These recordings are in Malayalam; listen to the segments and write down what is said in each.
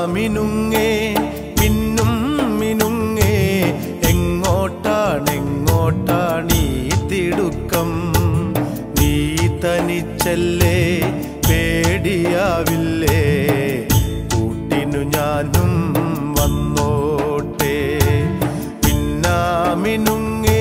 മിനുങ്ങേ പിന്നും മിനുങ്ങേ എങ്ങോട്ടാണെങ്ങോട്ടാണീ തിടുക്കം നീ തനിച്ചല്ലേ പേടിയാവില്ലേ കൂട്ടിനു ഞാനും വന്നോട്ടെ പിന്നാ മിനുങ്ങേ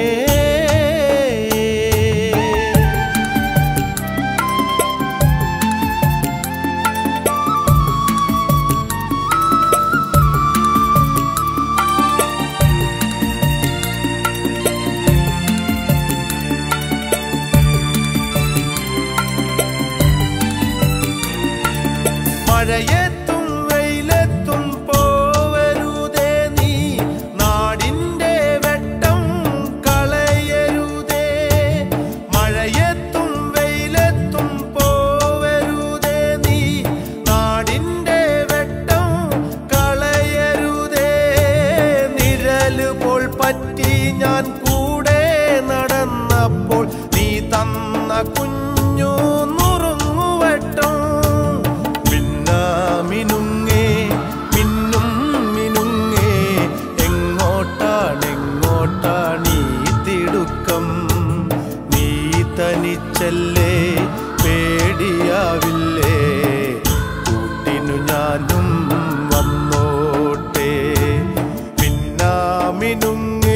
മഴയത്തും വെയിലത്തും പോവരുതേ നീ നാടിൻ്റെ വെട്ടം കളയരുതേ മഴയത്തും വെയിലത്തും പോവരുതേ നീ നാടിൻ്റെ വെട്ടം കളയരുതേ നിഴല് പോൽ പറ്റി ഞാൻ കൂടെ നടന്നപ്പോൾ നീ തന്ന കുഞ്ഞു നുറുങ്ങുവട്ടം മിനുങ്ങേ മിന്നും മിനുങ്ങേ എങ്ങോട്ടാണെങ്ങോട്ടാണീ തിടുക്കം നീ തനിച്ചല്ലേ പേടിയാവില്ലേ കൂട്ടിനു ഞാനും വന്നോട്ടെ പിന്നാ മിനുങ്ങേ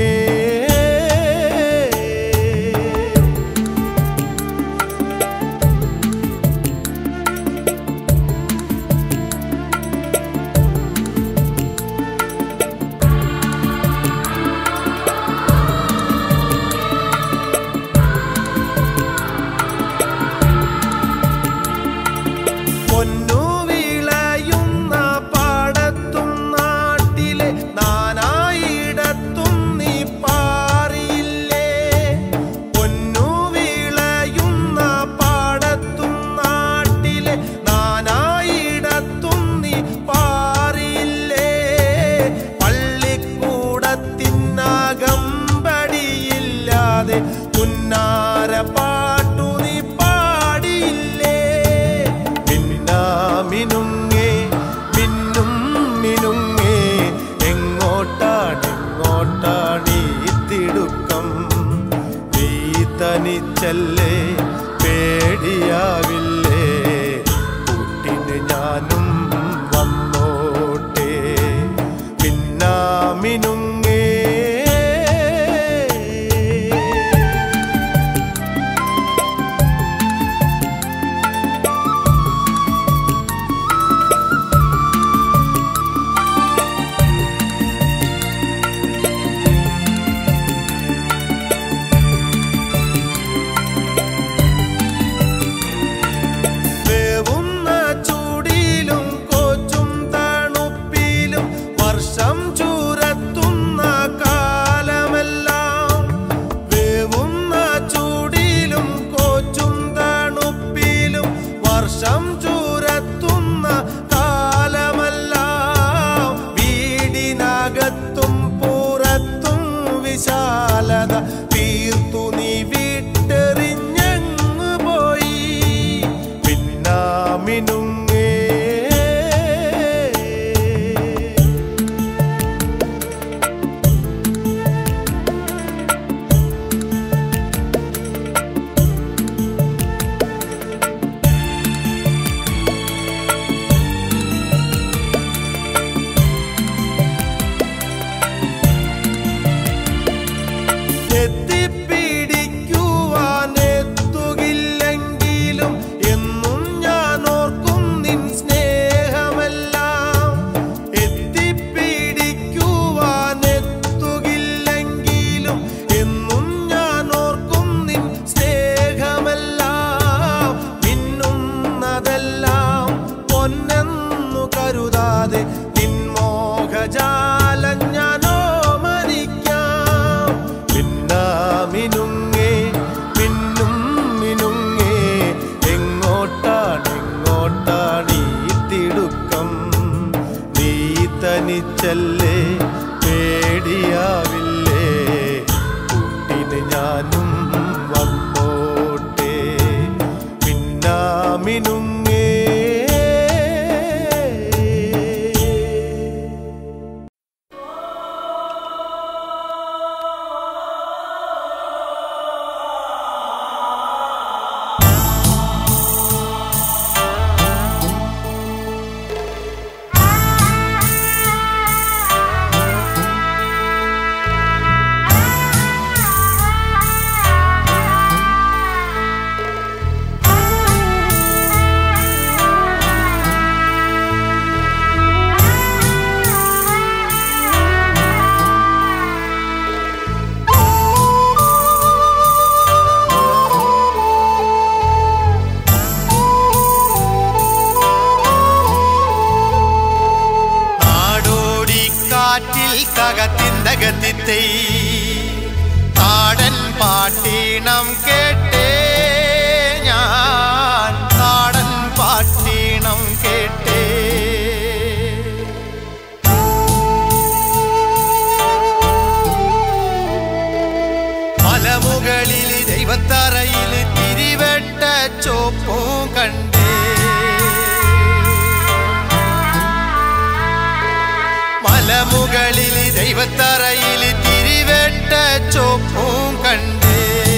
പൊന്നു വിളയുന്ന പാടത്തും നാട്ടിലെ നാനായിടത്തും നീ പാറിയില്ലേ പൊന്നു വിളയുന്ന പാടത്തും നാട്ടിലെ നാനായിടത്തും നീ പാറിയില്ലേ പള്ളിക്കൂടത്തിനകമ്പടിയില്ലാതെ പുന്നാര പാട്ടു നീ പാടിയില്ലേ മിനുങ്ങേ മിന്നും മിനുങ്ങേ എങ്ങോട്ടാണെങ്ങോട്ടാണീ തിടുക്കം നീ തനിച്ചല്ലേ പേടിയാവില്ലേ കൂട്ടിന് ഞാനും വന്നോട്ടെ പിന്നാ മിനുങ്ങേ ചൂടിലും കോച്ചും തണുപ്പിലും വർഷം ചൂരത്തും തിണ്ടകത്തിത്തൈ നാടൻ പാട്ടീണം കേട്ടേ ഞാൻ നാടൻ പാട്ടീണം കേട്ടേ മലമുകളിൽ ദൈവത്തറയിൽ തിരിവെട്ട ചോപ്പും കണ്ടേ മലമുകളിൽ ദൈവത്തറയിൽ തിരിവെട്ട ചോപ്പും കണ്ടേ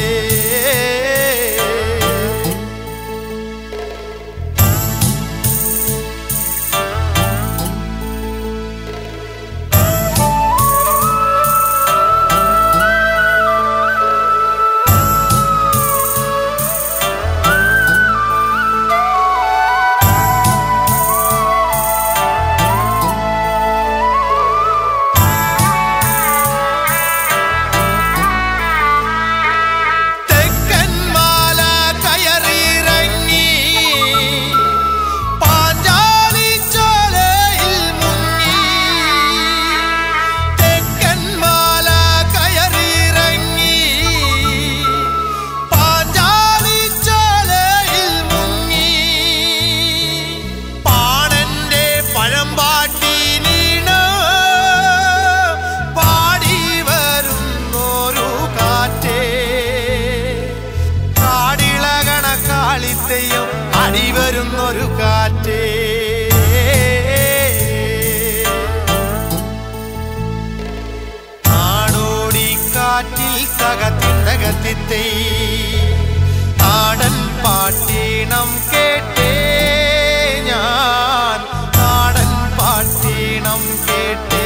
അടിവരുന്നൊരു കാറ്റേ നാടോടി കാറ്റിൽ തകത്തിണ്ടകത്തിത്തൈ നാടൻ പാട്ടീണം കേട്ടേ ഞാൻ നാടൻ പാട്ടീണം കേട്ടേ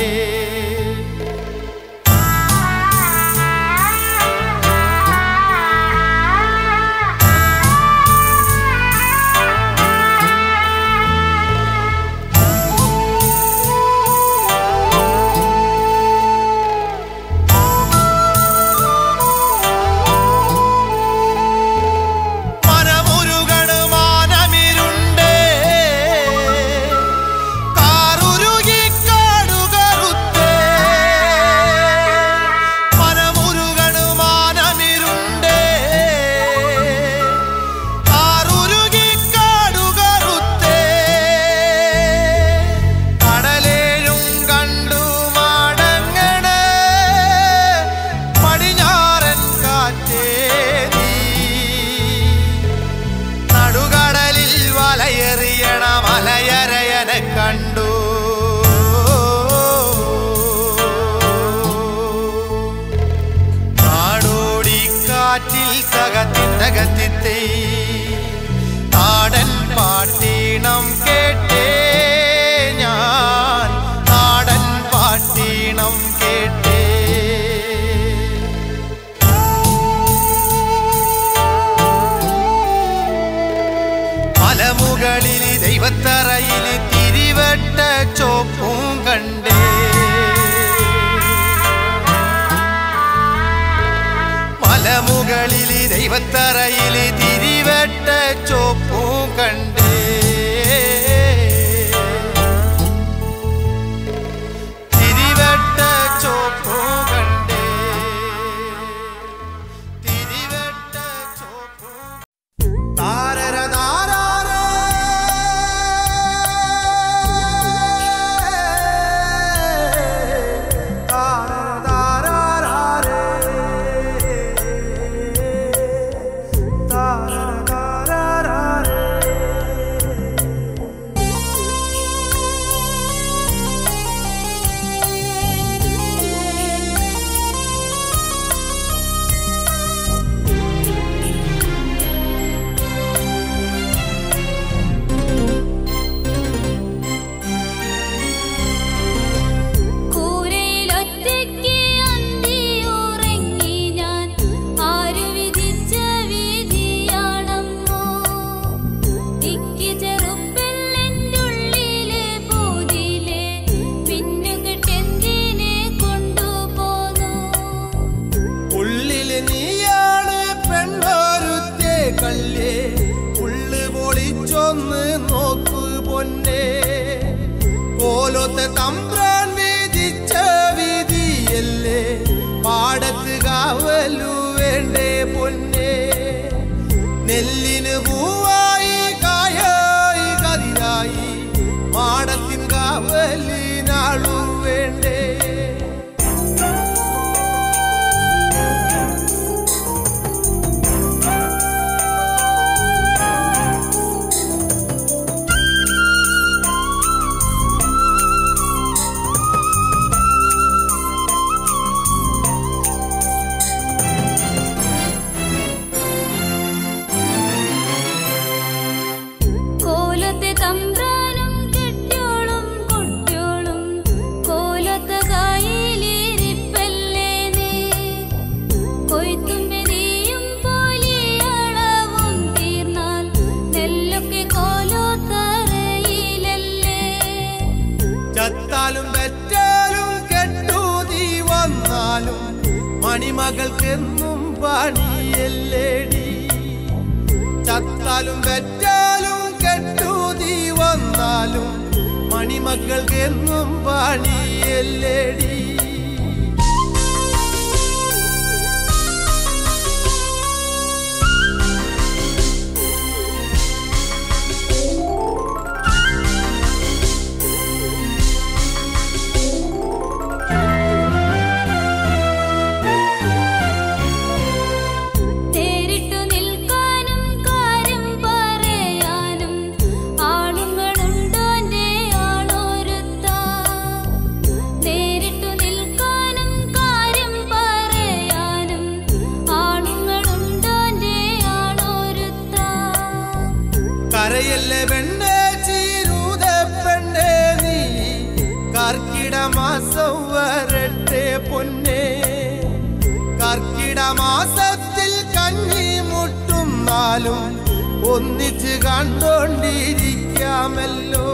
കണ്ടു നാടോടി കാറ്റിൽ തകത്തിണ്ടകത്തിത്തൈ നാടൻ പാട്ടീണം കേട്ടേ ഞാൻ നാടൻ പാട്ടീണം കേട്ടേ മലമുകളിൽ ദൈവത്തറയിൽ തിരിവെട്ട ചോപ്പും കണ്ടേ മലമുകളിൽ ദൈവത്തറയിൽ തിരിവെട്ട ചോപ്പും കണ്ടേ തിരിവെട്ട ചോപ്പും കണ്ടേ തിരിവെട്ട ചോപ്പും വേണ്ടേ പൊന്നെ നെല്ലിന് പൂവായി കായായി കതിരായി മാടത്തിൻ കാവലിനാളു വേണ്ടേ ചത്താലും വെച്ചാലും കെട്ടൂതി വന്നാലും മണിമകൾക്കെന്നും പണിയല്ലേടി ചത്താലും വെച്ചാലും കെട്ടൂതി വന്നാലും മണിമക്കൾക്കെന്നും പണിയല്ലേടി കരയല്ലേ പെണ്ണേ ചീരൂത പെണ്ണേ നീ കർക്കിട മാസം വരട്ടെ പൊന്നെ കർക്കിട മാസത്തിൽ കഞ്ഞി മുട്ടുന്നാലും ഒന്നിച്ച് കണ്ടോണ്ടിരിക്കാമല്ലോ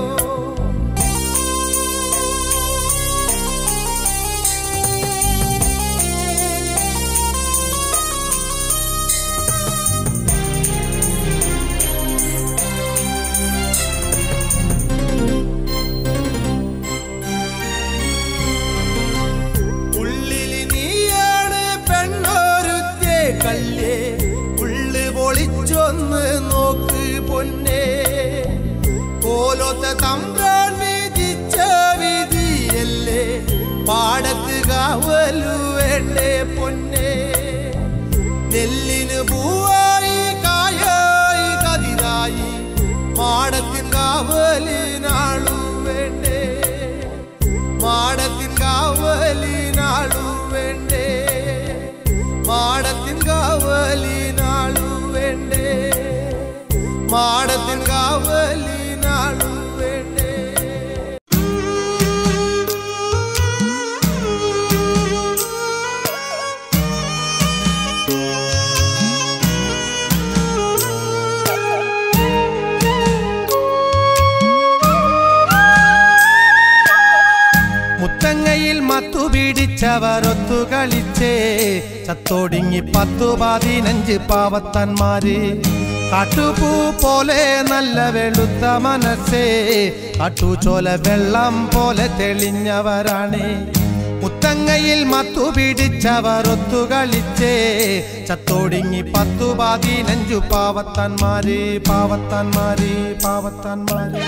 കല്ലേ ഉള്ളു പൊളിച്ചൊന്ന് നോക്ക് പൊന്നെ കോലത്തെ തമ്പ്രാൻ വിധിച്ച വിധിയല്ലേ പാടത്ത് കാവലു വേണ്ടേ പൊന്നെ നെല്ലിന് പൂവായി കായായി കതിരായി മാടത്തിൻ കാവലിനാളു വേണ്ടേ മാടത്തിൻ കാവലിനാളു വേണ്ടേ മാടത്തിൻ കാവലിനാളു വേണ്ടേ മാടത്തിൻ കാവലിനാളു വേണ്ടേ മുത്തങ്ങയിൽ മത്തു പിടിച്ചവർ ഒത്തു കളിച്ചേ ചത്തോടിങ്ങി 10-15 പാവത്തന്മാര് കാട്ടുപൂ പോലെ നല്ല വെളുത്ത മനസ്സേ കാട്ടുചോല വെള്ളം പോലെ തെളിഞ്ഞവരാണ് മുത്തങ്ങയിൽ മത്തു പിടിച്ചവർ ഒത്തു കളിച്ചേ ചത്തോടിങ്ങി 10-15 പാവത്തന്മാര് പാവത്തന്മാര് പാവത്തന്മാര്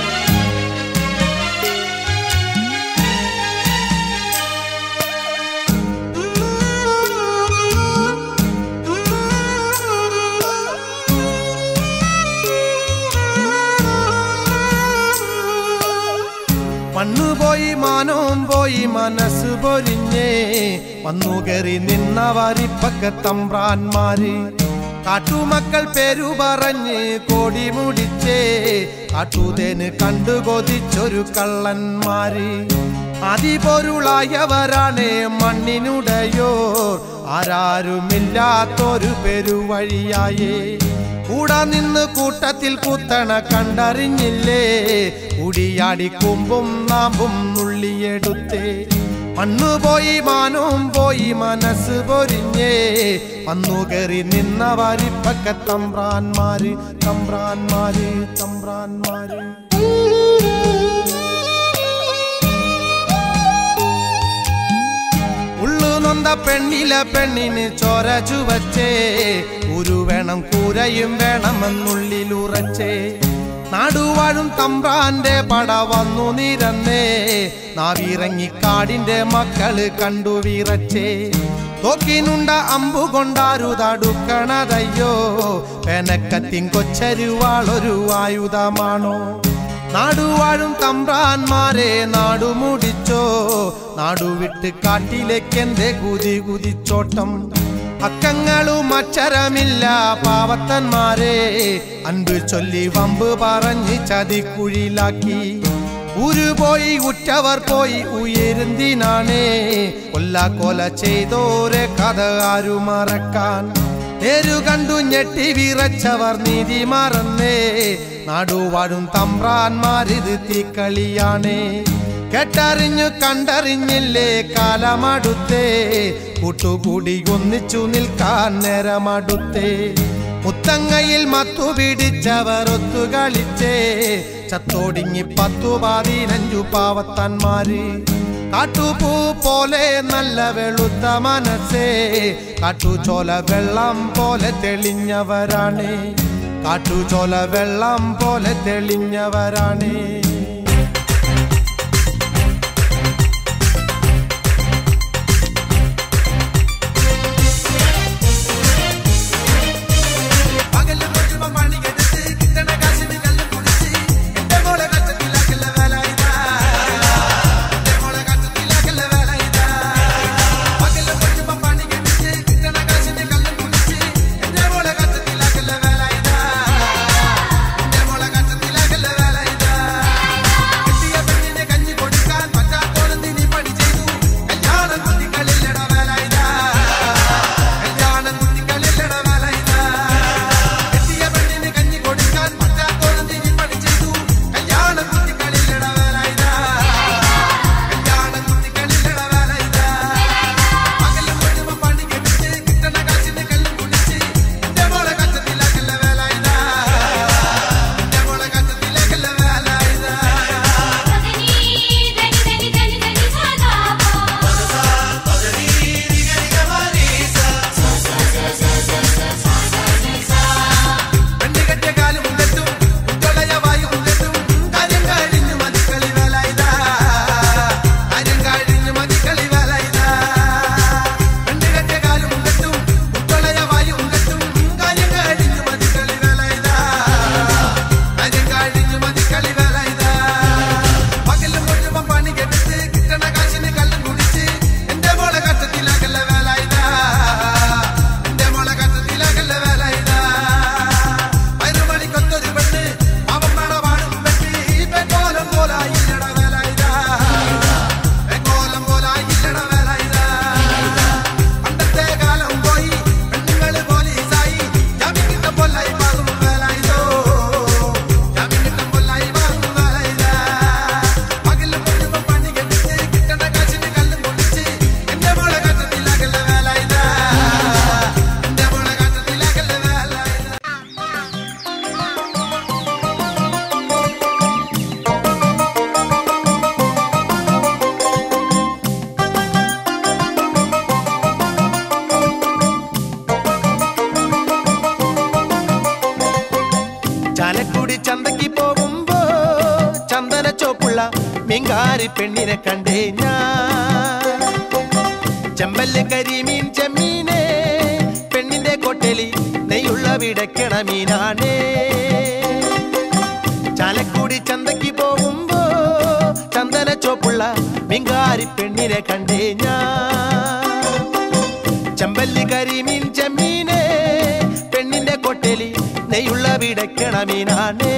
മണ്ണു പോയി മാനവും പോയി മനസ്സ് പൊരിഞ്ഞേ വന്നു കയറി നിന്നവരിപ്പക്ക തമ്പ്രാന്മാര് കാട്ടുമക്കൾ പേരു പറഞ്ഞ് കോടി മുടിച്ചേ കാട്ടുതേന് കണ്ടു കൊതിച്ചൊരു കള്ളന്മാര് അതിപൊരുളായവരാണ് മണ്ണിനുടയോർ ആരാരുമില്ലാത്തൊരു പെരുവഴിയായേ കൂടാ നിന്ന് കൂട്ടത്തിൽ കുത്തണ കണ്ടറിഞ്ഞില്ലേ കുടിയാടി കുമ്പും നാമ്പും നുള്ളിയെടുത്തേ മണ്ണുപോയി മാനവും പോയി മനസ്സ് പൊരിഞ്ഞേ വന്നു കയറി നിന്നവരിപ്പക്ക തമ്പ്രാന്മാര് തമ്പ്രാന്മാര് തമ്പ്രാന്മാര് ഉള്ളു നൊന്ത പെണ്ണിലെ പെണ്ണിന് ചോര ചുവച്ചേ ഒരു വേണം കൂരയും വേണമെന്നുള്ളിലുറച്ചേ നാടുവാഴും തമ്പ്രാന്റെ പട വന്നു നിരന്നേ നാവിറങ്ങി കാടിന്റെ മക്കള് കണ്ടു വിറച്ചേ തോക്കിനുണ്ട അമ്പുകൊണ്ടാരു തടുക്കണതയ്യോ പെനക്കത്തിൻ കൊച്ചരുവാളൊരു ആയുധമാണോ നാടുവാഴും തമ്പ്രാന്മാരെ നാടുമുടിച്ചോ നാടുവിട്ട് കാട്ടിലേക്കെന്തേ കുതി കുതിച്ചോട്ടം അക്കങ്ങളും അക്ഷരമില്ല പാവത്തന്മാരെ അൻപ് ചൊല്ലി വമ്പ് പറഞ്ഞ് ചതിക്കുഴിലാക്കി ഊരുപോയി ഉറ്റവർ പോയി ഉയരുന്തിനാണേ കൊല്ല ചെയ്തോരെ കഥ ആരു മറക്കാൻ നേരു കണ്ടു ഞെട്ടി വിറച്ചവർ നീതി മറന്നേ നാടുവാഴും തമ്പ്രാന്മാരിത് തീക്കളിയാണേ കേട്ടറിഞ്ഞു കണ്ടറിഞ്ഞില്ലേ കാലമടുത്തേ കൂട്ടുകൂടി ഒന്നിച്ചു നിൽക്കാൻ നേരമടുത്തേ മുത്തങ്ങയിൽ മത്തു പിടിച്ചവർ ഒത്തുകളിച്ചേ ചത്തോടിങ്ങി 10-15 പാവത്തന്മാര് കാട്ടുപൂ പോലെ നല്ല വെളുത്ത മനസ്സേ കാട്ടുചോല വെള്ളം പോലെ തെളിഞ്ഞവരാണ് കാട്ടുചോല വെള്ളം പോലെ തെളിഞ്ഞവരാണ് മിങ്കാരി പെണ്ണിനെ കണ്ടേ ഞാൻ ചെമ്പല്ല് കരിമീൻ ചെമ്മീനെ പെണ്ണിന്റെ കൊട്ടലി നെയ്യുള്ള വിടക്കണ മീനാണേ ചാലക്കുടി ചന്തയ്ക്ക് പോകുമ്പോ ചന്ദന ചോപ്പുള്ള മിങ്കാരി പെണ്ണിനെ കണ്ടേ ഞാൻ ചെമ്പല്ല് കരിമീൻ ചെമ്മീനെ പെണ്ണിന്റെ കൊട്ടലി നെയ്യുള്ള വിടക്കണ മീനാണേ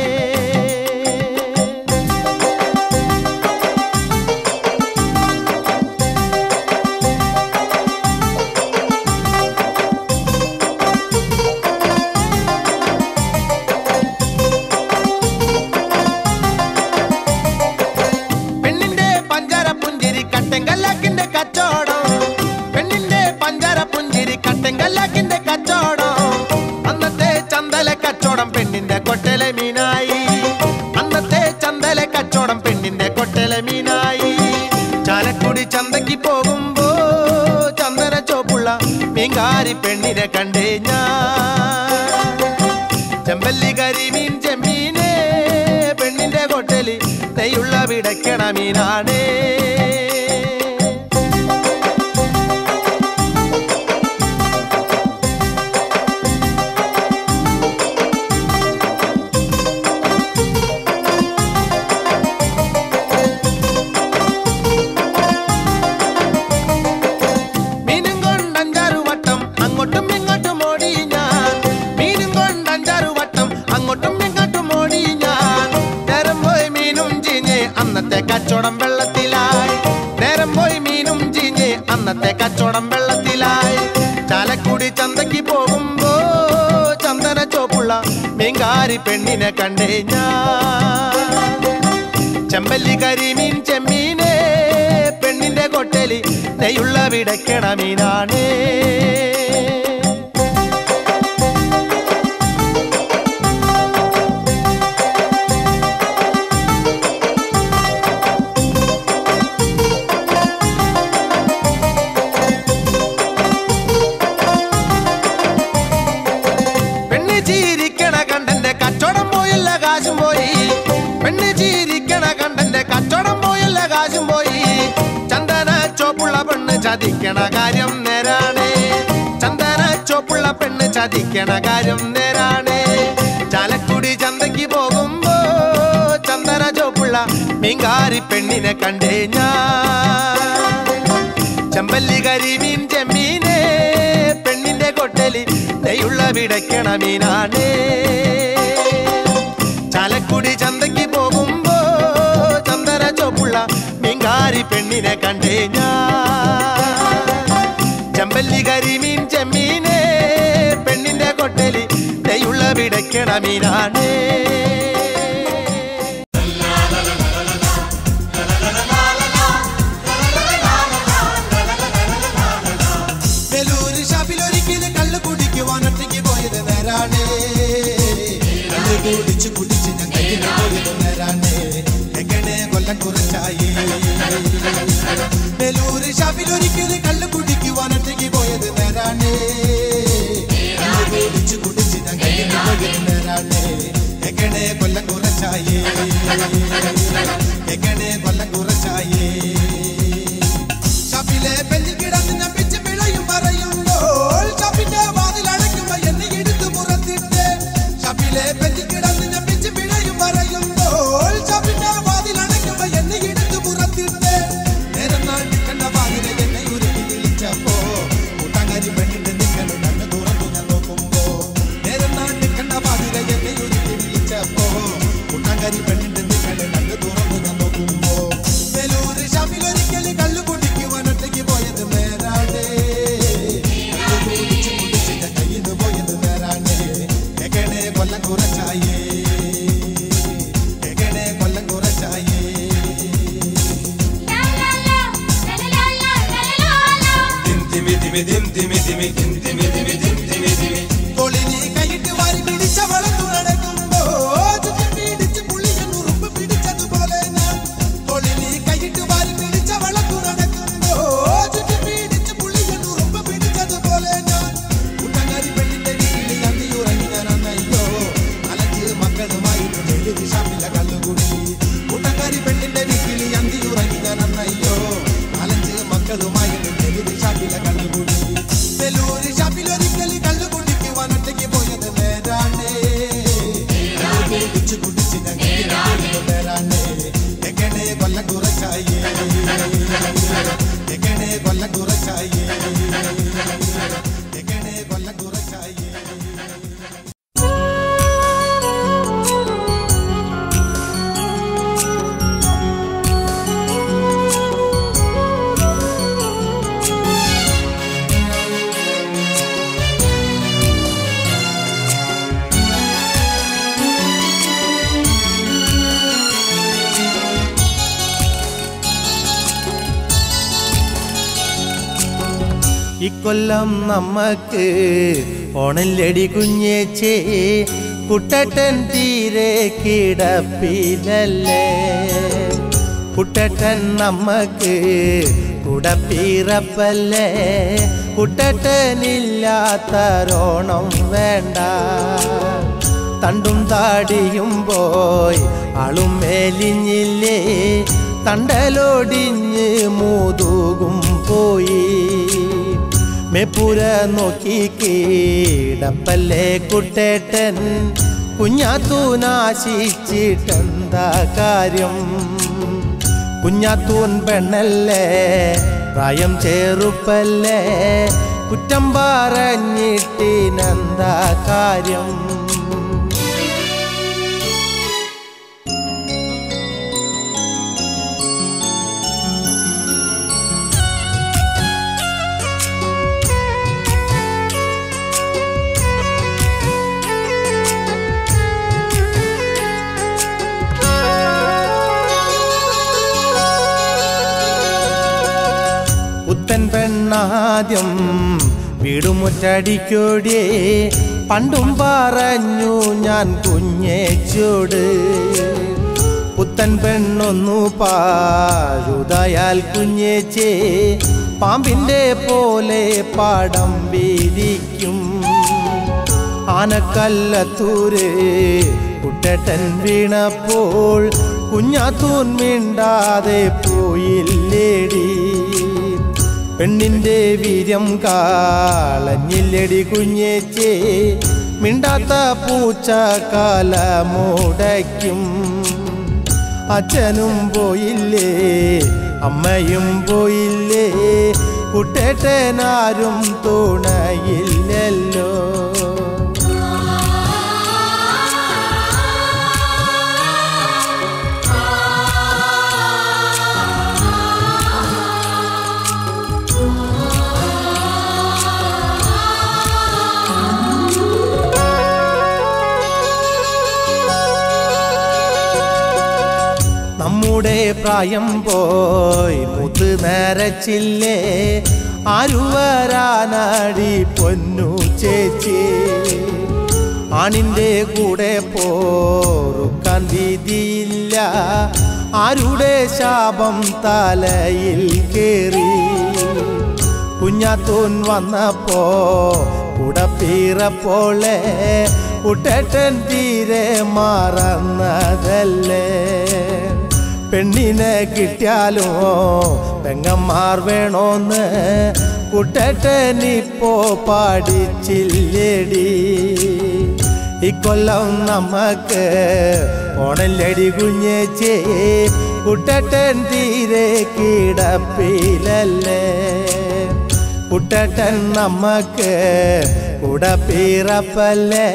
പെണ്ണിന്റെ കൊട്ടലെ മീനായി അന്നത്തെ ചന്തലെ കച്ചോടം പെണ്ണിന്റെ കൊട്ടലെ മീനായി ചാലക്കുടി ചന്തയ്ക്ക് പോകുമ്പോ ചന്ദന മീൻകാരി പെണ്ണിനെ കണ്ടേ ഞാൻ ചെമ്പല്ലി കരിമീൻ ചെമ്മീനെ പെണ്ണിന്റെ കൊട്ടലി നെയ്യുള്ള വിടക്കണ മീനാണേ കച്ചവടം വെള്ളത്തിലായി നേരം പോയി മീനും ചീഞ്ഞ് അന്നത്തെ കച്ചവടം വെള്ളത്തിലായി ചാലക്കുടി ചന്തയ്ക്ക് പോകുമ്പോ ചന്ദന ചോപ്പുള്ള മീൻകാരി പെണ്ണിനെ കണ്ടേ ഞാൻ ചെമ്പല്ലി കരിമീൻ ചെമ്മീനെ പെണ്ണിന്റെ കൊട്ടലി നെയ്യുള്ള വിടക്കണ മീനാണേ ചതിക്കണ കാര്യം നേരാണേ ചന്ദന ചോപ്പുള്ള പെണ്ണ് ചതിക്കണ കാര്യം നേരാണേ ചാലക്കുടി ചന്തയ്ക്ക് പോകുമ്പോ ചന്ദന ചോപ്പുള്ള മീൻകാരി പെണ്ണിനെ കണ്ടേ ഞാൻ ചെമ്പല്ലി കരിമീൻ ചെമ്മീനെ പെണ്ണിന്റെ കൊട്ടലി നെയ്യുള്ള വിടക്കണ മീനാണേ ചാലക്കുടി ചന്തയ്ക്ക് പോകുമ്പോ ചന്ദന ചോപ്പുള്ള മീൻകാരി പെണ്ണിനെ കണ്ടേ ഞാൻ ചെമ്പല്ലി കരിമീൻ ചെമ്മീനെ പെണ്ണിന്റെ കൊട്ടലി നെയ്യുള്ള വിടക്കണ മീനാണേ വെലൂര് ഷാപ്പിലൊരിക്കലും കള്ളു കുടിക്കുവാൻ ഒറ്റയ്ക്ക് പോയത് നേരാണേ കള്ളു കുടിച്ച് ഞാൻ കയ്യിൽ പോയത് നേരാണേ എങ്ങനെ കൊല്ലം കുറച്ചായി വെലൂര് ഷാപ്പിലൊരിക്കലും കള്ളു കുടിക്കുവാൻ ഒറ്റയ്ക്ക് പോയത് നേരാണേ കള്ളു കുടിച്ച് ഞാൻ കയ്യിൽ പോയത് നേരാണേ എങ്ങനെ കൊല്ലം കുറച്ചായി എങ്ങനെ കൊല്ലം കുറച്ചായി ഷാപ്പിലെ പെല്ലിൽ കിടന്ന് ഞാൻ പിച്ച് പിഴയും പറയുമ്പോൾ ഷാപ്പിന്റെ വാതിലടയ്ക്കുമ്പോ എന്നെ എടുത്തു പുറത്തിട്ട് ഷാപ്പിലെ പെല്ലിൽ കിടന്ന് ഞാൻ പിച്ച് പിഴയും പറയുമ്പോൾ ഷാപ്പിന്റെ വാതിലടയ്ക്കുമ്പോ എന്നെ എടുത്തു പുറത്തിട്ട് നേരം നാട്ടിൽ കണ്ട വാതിലെ എന്നെ ഉരുട്ടി വിളിച്ചപ്പോ കൂട്ടാങ്ങാരി പെണ്ണിന്റെ നിൽക്കണം കണ്ണ് തുറന്നു ഞാൻ നോക്കുമ്പോ നേരം നാട്ടിൽ കണ്ട വാതിലെ എന്നെ ഉരുട്ടി വിളിച്ചപ്പോ കൂട്ടാങ്ങാരി പെണ്ണിന്റെ നിൽക്കണം കണ്ണ് തുറന്നു ഞാൻ നോക്കുമ്പോ വെലൂര് ഷാപ്പിലൊരിക്കലും കള്ളു കുടിക്കുവാൻ ഒറ്റയ്ക്ക് പോയത് നേരാണേ കുടിച്ച് ഞാൻ കയ്യിന്ന് പോയത് നേരാണേ എങ്ങനെ കൊല്ലം കുറച്ചായേ എങ്ങനെ കൊല്ലം കുറച്ചായേ തൊളിനി കൈയിട്ട് വാരി പിടിച്ച വളർത്തു നടക്കുമ്പോ പിടിച്ച് പുള്ളിയൻ ഉറുമ്പ് പിടിച്ചതുപോലെ ഞാൻ തൊളിനി കൈയിട്ട് വാരി പിടിച്ച വളർത്തു നടക്കുമ്പോ പിടിച്ച് പുള്ളിയൻ ഉറുമ്പ് പിടിച്ചതുപോലെ ഞാൻ കൂട്ടങ്ങാരി പെണ്ണിന്റെ വീട്ടിൽ അന്തിയുറങ്ങി ഞാൻ അന്നയ്യോ അലഞ്ച് മക്കളുമായിട്ട് വെളുതി ഷാപ്പിലെ കള്ളുകുടി കൂട്ടങ്ങാരി പെണ്ണിന്റെ വീട്ടിൽ അന്തിയുറങ്ങി ഞാൻ അന്നയ്യോ അലഞ്ച് മക്കളുമായിട്ട് വെളുതി ഷാപ്പിലെ കള്ളുകുടി വെലൂര് ഷാപ്പിലൊരിക്കലും കള്ളു കുടിക്കുവാൻ ഒറ്റയ്ക്ക് പോയത് നേരാണേ കുടിച്ച് ഞാൻ നേരാണേ എങ്ങനെ കൊല്ലം കുറച്ചായേ എങ്ങനെ കൊല്ലം കുറച്ചായേ എങ്ങനെ കൊല്ലം കുറച്ചായേ ഇക്കൊല്ലം നമ്മക്ക് ഓണല്ലടി കുഞ്ഞേച്ചേ കുട്ടട്ടൻ തീരെ കിടപ്പിലല്ലേ കുട്ടട്ടൻ നമ്മക്ക് കുടപ്പീറപ്പല്ലേ കുട്ടേട്ടനില്ലാത്തരോണം വേണ്ട. തണ്ടും താടിയും പോയി ആളും മേലിഞ്ഞില്ലേ, തണ്ടലൊടിഞ്ഞ് മുതുകും പോയി. മേപ്പുര നോക്കി കീടപ്പല്ലേ കുട്ടേട്ടൻ, കുഞ്ഞാത്തൂനാശിച്ചിട്ടെന്താ കാര്യം? കുഞ്ഞാത്തൂൻ പെണ്ണല്ലേ, പ്രായം ചെറുപ്പല്ലേ, കുറ്റം പറഞ്ഞിട്ടിനെന്താ കാര്യം? പുത്തൻ പെണ്ണാദ്യം വീടുമുറ്റടിക്കോടിയേ, പണ്ടും പറഞ്ഞു ഞാൻ കുഞ്ഞേച്ചോട്. പുത്തൻ പെണ്ണൊന്നു പാഴുതായാൽ കുഞ്ഞേച്ചേ, പാമ്പിൻ്റെ പോലെ പാടം വിരിക്കും. ആനക്കല്ലത്തൂര് കുട്ടേട്ടൻ വീണപ്പോൾ കുഞ്ഞാത്തൂൻ മിണ്ടാതെ പോയില്ലേടി. പെണ്ണിൻ്റെ വീര്യം കാളഞ്ഞില്ലടി കുഞ്ഞേച്ചേ, മിണ്ടാത്ത പൂച്ച കാലമുടയ്ക്കും. അച്ഛനും പോയില്ലേ, അമ്മയും പോയില്ലേ, കുട്ടേട്ടനാരും തുണയില്ലല്ലോ. നമ്മുടെ പ്രായം പോയി മുത്ത് നരച്ചില്ലേ, ആരു വരാനാടി പൊന്നു ചേച്ചി? ആണിൻ്റെ കൂടെ പോറുക്കാൻ വിധിയില്ല, ആരുടെ ശാപം തലയിൽ കേറി? കുഞ്ഞാത്തൂൻ വന്നപ്പോ കുടപ്പീറപ്പോളെ കുട്ടേട്ടൻ തീരെ മറന്നതല്ലേ? പെണ്ണിനെ കിട്ടിയാലോ പെങ്ങന്മാർ വേണോന്ന് കുട്ടേട്ടനിപ്പോ പാടിച്ചില്ലേടി. ഇക്കൊല്ലം നമുക്ക് ഓണല്ലടി കുഞ്ഞേച്ചേ, കുട്ടേട്ടൻ തീരെ കിടപ്പിലല്ലേ? കുട്ടേട്ടൻ നമുക്ക് കുടപ്പീറപ്പല്ലേ,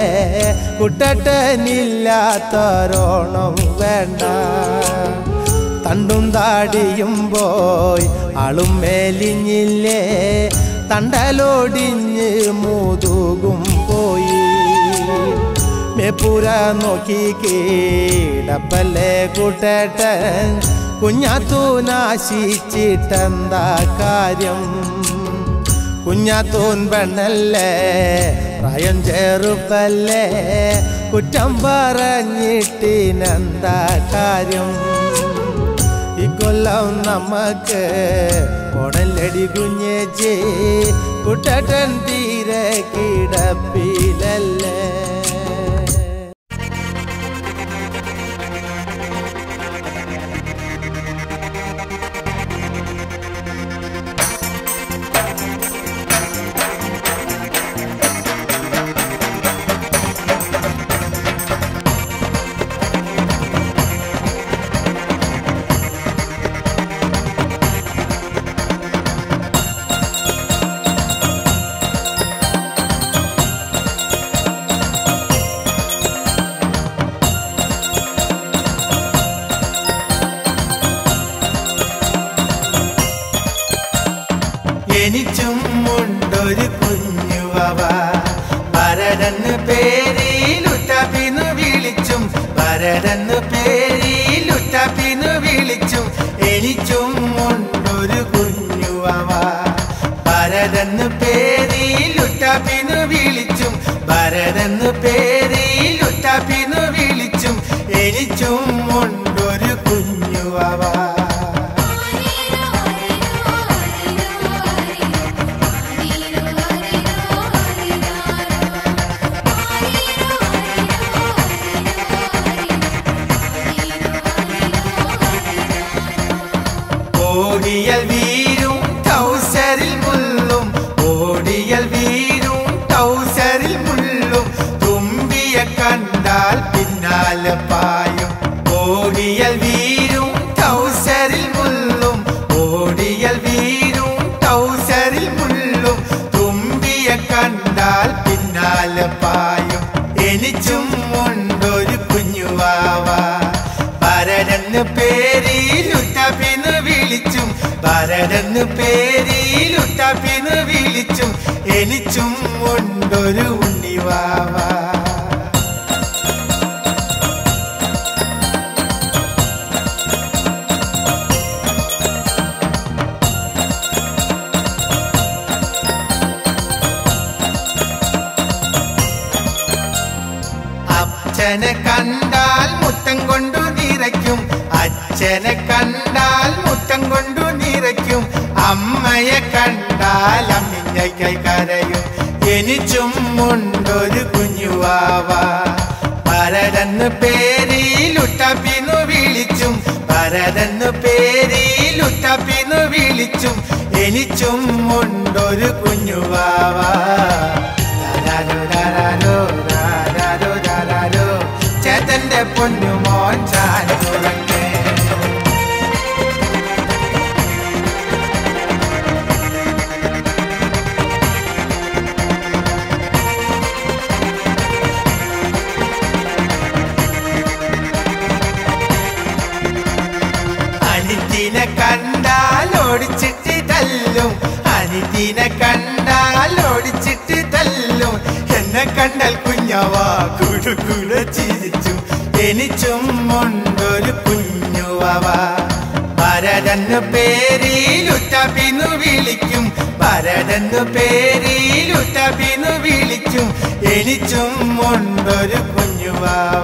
കുട്ടേട്ടനില്ലാത്തരോണം വേണ്ട. തണ്ടും താടിയും പോയി ആളും മേലിഞ്ഞില്ലേ, തണ്ടലൊടിഞ്ഞ് മുതുകും പോയി. മേപ്പുര നോക്കി കീടപ്പല്ലേ കുട്ടേട്ടൻ, കുഞ്ഞാത്തൂനാശിച്ചിട്ടെന്താ കാര്യം? കുഞ്ഞാത്തൂൻ പെണ്ണല്ലേ, പ്രായം ചെറുപ്പല്ലേ, കുറ്റം പറഞ്ഞിട്ടിനെന്താ കാര്യം? ഇക്കൊല്ലം നമുക്ക് ഓണല്ലടി കുഞ്ഞേച്ചേ, കുട്ടേട്ടൻ തീരെ കിടപ്പിലല്ലേ? എനിച്ചും ഉണ്ടൊരു കുഞ്ഞുവവ, വരടെന്ന് പേരിലുറ്റപ്പിന്നു വിളിച്ചും, വരടെന്ന് പേരിലുറ്റപ്പിന്നു വിളിച്ചും. എനിച്ചും ഉണ്ടൊരു കുഞ്ഞുവവ, വരടെന്ന് പേരിലുറ്റപ്പിന്നു വിളിച്ചും, വരടെന്ന് പേരിലുറ്റപ്പിന്നു വിളിച്ചും. എനിച്ചും ഉണ്ടൊരു കുഞ്ഞുവവ. Thank you. കണ്ടാൽ പിന്നാലെ പായും ഓടിയൽ വീരും ടൗസറിൽ മുള്ളും ഓടിയൽ വീരും ടൗസറിൽ മുള്ളും തുമ്പിയെ കണ്ടാൽ പിന്നാലെ പായും എനിച്ചും ഉണ്ടൊരു കുഞ്ഞുവാവ ഭരതന് പേരിലുട്ടപ്പിന്ന് വിളിച്ചും ഭരതന് പേരിലുട്ടപ്പിന്ന് വിളിച്ചും എനിച്ചും ഉണ്ടൊരു ഉണ്ണിവാവ അച്ഛനെ കണ്ടാൽ മുത്തം കൊണ്ടു നിറയ്ക്കും അച്ഛനെ കണ്ടാൽ മുത്തം കൊണ്ടു നിറയ്ക്കും അമ്മയെ കണ്ടാൽ അമ്മിഞ്ഞയ്ക്കായി കരയും എനിച്ചും ഉണ്ടൊരു കുഞ്ഞുവാവ ഭരതന് പേരിലുട്ടപ്പിന്നു വിളിച്ചും ഭരതന് പേരിലുട്ടപ്പിന്നു വിളിച്ചും എനിച്ചും ഉണ്ടൊരു കുഞ്ഞുവാവ ചേതന്റെ പൊന്നുമോൻ ചാനുറങ്ങേ അനിതിനെ കണ്ടാൽ ഓടിച്ചിട്ട് തല്ലും അനിതിനെ കണ്ടാൽ ഓടിച്ചിട്ട് തല്ലും എന്നെ കണ്ടാൽ കുഞ്ഞവാ കുടുകുട ചിരിച്ചു എനിച്ചും ഉണ്ടൊരു കുഞ്ഞുവാവ ഭരതന് പേരിലുട്ടപ്പിന്നു വിളിക്കും ഭരതന് പേരിലുട്ടപ്പിന്നു വിളിക്കും എനിച്ചും ഉണ്ടൊരു കുഞ്ഞുവാവ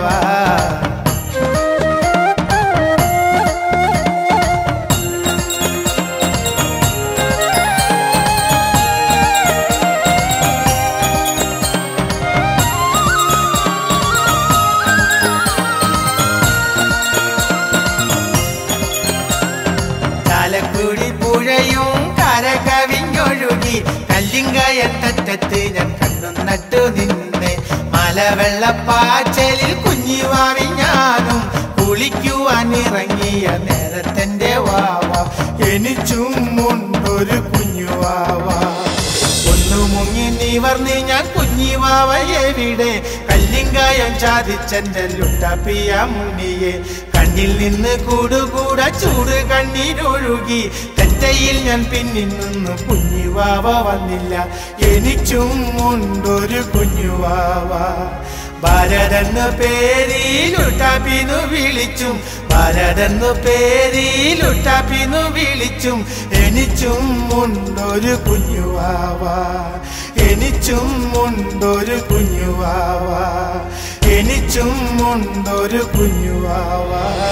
ചാലക്കുടി പുഴയും കരകവിഞ്ഞൊഴുകി കല്ലിങ്കയറ്റത്ത് ഞാൻ കണ്ണു നട്ടു നിന്നെ മലവെള്ളപ്പാച്ചലിൽ കുഞ്ഞിവാവി ഞാനും കുളിക്കുവാൻ ഇറങ്ങിയ നേരത്തെന്റെ വാവ എനിച്ചും ഉണ്ടൊരു കുഞ്ഞുവാവ ഒന്നു മുങ്ങി നിവർന്ന് ഞാൻ കുഞ്ഞിവാവ എവിടെ കല്ലിങ്കായം ചാദിച്ചെന്റെ ലുട്ടപ്പിയ മുന്നിയെ കണ്ണിൽ നിന്ന് കൂടുകൂട ചൂട് കണ്ണീരൊഴുകി തെറ്റയിൽ ഞാൻ പിന്നിൽ നിന്ന് കുഞ്ഞുവാവ വന്നില്ല എനിച്ചും ഉണ്ടൊരു കുഞ്ഞുവാവ ഭരതന് പേരിലുട്ടപ്പിന്നു വിളിച്ചും ഭരതന് പേരിലുട്ടപ്പിന്നു വിളിച്ചും എനിച്ചും ഉണ്ടൊരു കുഞ്ഞുവാവ എനിച്ചും ഉണ്ടൊരു കുഞ്ഞുവാവ എനിച്ചും ഉണ്ടൊരു കുഞ്ഞുവാവ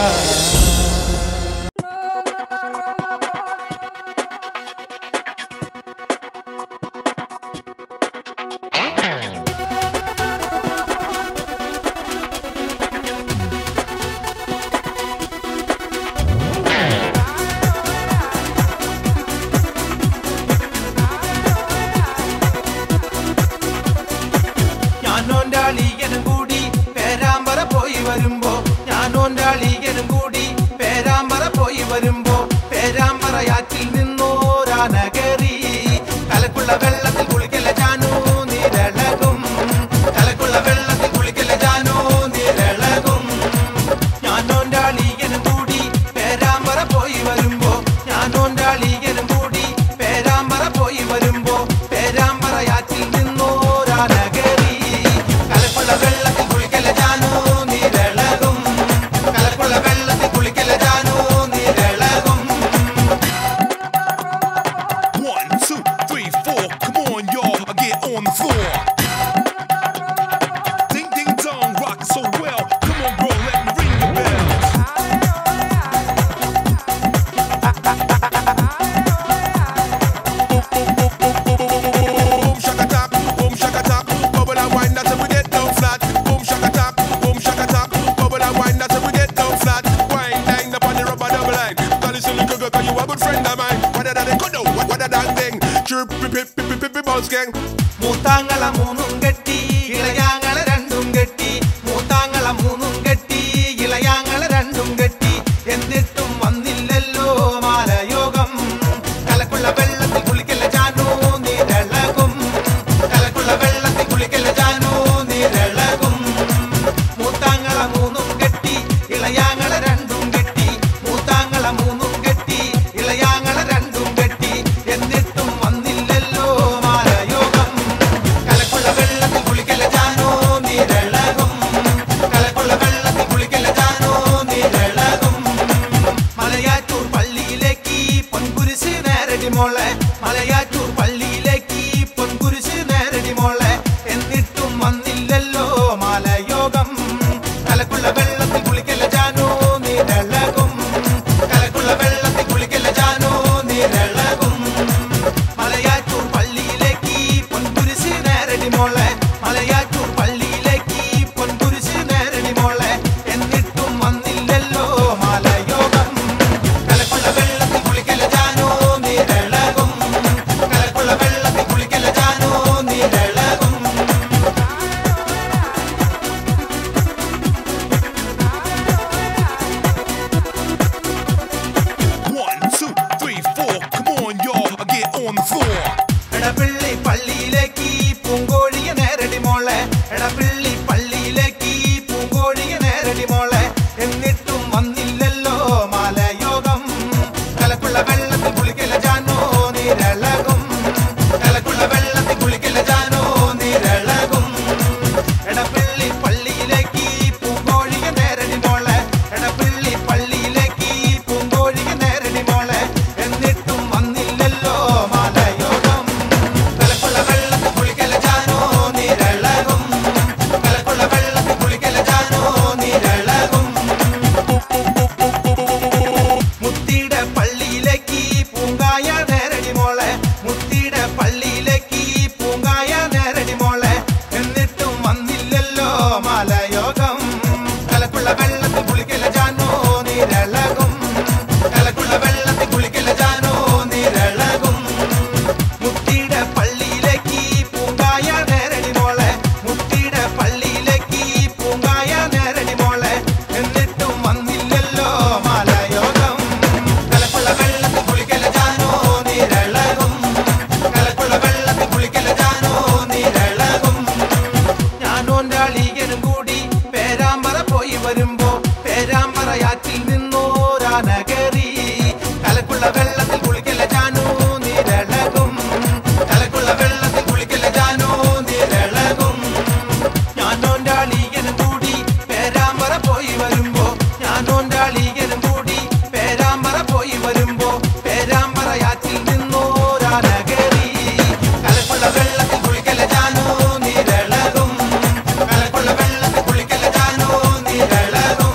ഞാനോണ്ടാളികനും കൂടി പേരാമ്പറ പോയി വരുമ്പോ ഞാനോണ്ടാളികനും കൂടി പേരാമ്പറ പോയി വരുമ്പോ പേരാമ്പറയാറ്റിൽ നിന്നോരാന കേറി കലക്കുള്ള വെള്ളത്തിൽ കുളിക്കല ജാനോ നീരളകും കലക്കുള്ള വെള്ളത്തിൽ കുളിക്കല ജാനോ നീരളകും ഞാനോണ്ടാളികനും കൂടി പേരാമ്പറ പോയി വരുമ്പോ ഞാനോണ്ടാളികനും കൂടി പേരാമ്പറ പോയി വരുമ്പോ പേരാമ്പറയാറ്റിൽ നിന്നോരാന കേറി കലക്കുള്ള വെള്ളത്തിൽ കുളിക്കല ജാനോ നീരളകും കലക്കുള്ള വെള്ളത്തിൽ കുളിക്കല ജാനോ നീരളകും 1, 2, 3, 4, come on y'all, I get on the floor. Ding ding dong, rockin' so well. Come on bro, let me ring the bell. Boom shaka tap, bubble and wine that we get down flat. Boom shaka tap, bubble and wine that we get down flat. Wine down up on the rubber double line. Call it silly girl, cause you a good friend of mine. What that they could do, what that dang. Chirp pip pip pip bounce gang. മൂത്താങ്ങള മൂന്നും കെട്ടി ഇളയാങ്ങള രണ്ടും കെട്ടി മൂത്താങ്ങള മൂന്നും കെട്ടി ഇളയാങ്ങളെ രണ്ടും കെട്ടി മൂത്താങ്ങളെ മൂന്നും കെട്ടി ഇളയാങ്ങളെ രണ്ടും കെട്ടി എന്നിട്ടും വന്നില്ലല്ലോ മാലയോഗം കലക്കുള്ള വെള്ളത്തിൽ കുളിക്കല ജാനോ നീരളകും കലക്കുള്ള വെള്ളത്തിൽ കുളിക്കല ജാനോ നീരളകും മലയാറ്റൂർ പള്ളിയിലേക്ക് പൊൻകുരിശ് നേരടി മോളെ മലയാറ്റൂർ പള്ളിയിലേക്ക് പൊൻകുരിശ് നേരടി മോളെ എന്നിട്ടും വന്നില്ലല്ലോ മാലയോഗം കലക്കുള്ള വെള്ളത്തിൽ കുളിക്കല ജാനോ നീരളകും കലക്കുള്ള വെള്ളത്തിൽ കുളിക്കല ജാനോ നീരളകും മലയാറ്റൂർ പള്ളിയിലേക്ക് പൊൻകുരിശ് നേരടി മോളെ മലയാറ്റൂർ പള്ളിയിലേക്ക് പൊൻകുരിശ് നേരടി മോളെ എന്നിട്ടും വന്നില്ലല്ലോ മാലയോഗം കലക്കുള്ള വെള്ളത്തിൽ കുളിക്കല ജാനോ നീരളകും കലക്കുള്ള വെള്ളത്തിൽ കുളിക്കല ജാനോ നീരളകും 1, 2, 3, 4. Come on, y'all, get on the floor. Edappally പള്ളിയിലേക്ക് പൂങ്കോഴിയെ നേരടി മോളെ എടപ്പിള്ളി പള്ളിയിലേക്ക് പൂങ്കോഴിയെ നേരടി മോളെ എന്നിട്ടും വന്നില്ലല്ലോ മാലയോഗം കലക്കുള്ള വെള്ളത്തിൽ കുളിക്കല ജാനോ നീരളകും കലക്കുള്ള വെള്ളത്തിൽ കുളിക്കല ജാനോ നീരളകും എടപ്പിള്ളി പള്ളിയിലേക്ക് പൂങ്കോഴിയെ നേരടി മോളെ എടപ്പിള്ളി പള്ളിയിലേക്ക് പൂങ്കോഴിയെ നേരടി മോളെ എന്നിട്ടും വന്നില്ലല്ലോ മാലയോഗം കലക്കുള്ള വെള്ളത്തിൽ കുളിക്കല ജാനോ നീരളകും കലക്കുള്ള വെള്ളത്തിൽ കുളിക്കല ജാനോ നീരളകും മുത്തിയുടെ പള്ളിയിലേക്ക് പൂങ്കായ നേരടി മോളെ മുത്തിയുടെ പള്ളിയിലേക്ക് പൂങ്കായ നേരടി മോളെ എന്നിട്ടും വന്നില്ലല്ലോ മാലയോഗം കലക്കുള്ള വെള്ളത്തിൽ കുളിക്കല ജാനോ നീരളകും കലക്കുള്ള വെള്ളത്തിൽ കുളിക്കല ജാനോ നീരളകും മുത്തിയുടെ പള്ളിയിലേക്ക് പൂങ്കായ നേരടി മോളെ മുത്തിയുടെ പള്ളിയിലേക്ക് പൂങ്കായ നേരടി മോളെ എന്നിട്ടും വന്നില്ലല്ലോ മാലയോഗം കലക്കുള്ള വെള്ളത്തിൽ കുളിക്കല ജാനോ നീരളകും കലക്കുള്ള വെള്ളത്തിൽ കുളിക്കല ജാനോ നീരളകും ഞാനോന്റെ അളിയനും കൂടി പേരാമ്പറ പോയി വരുമ്പോ പേരാമ്പറയാറ്റിൽ നിന്നോരാന കേറി കലക്കുള്ള വെള്ളത്തിൽ കുളിക്കല ജാനോ നീരളകും കലക്കുള്ള വെള്ളത്തിൽ കുളിക്കല ജാനോ നീരളകും ഞാനോന്റെ അളിയനും കൂടി പേരാമ്പറ പോയി വരുമ്പോ ഞാനോന്റെ അളിയനും കൂടി പേരാമ്പറ പോയി വരുമ്പോ പേരാമ്പറയാറ്റിൽ നിന്നോരാന കേറി കലക്കുള്ള വെള്ളത്തിൽ കുളിക്കല ജാനോ നീരളകും കലക്കുള്ള വെള്ളത്തിൽ കുളിക്കല ജാനോ നീരളകും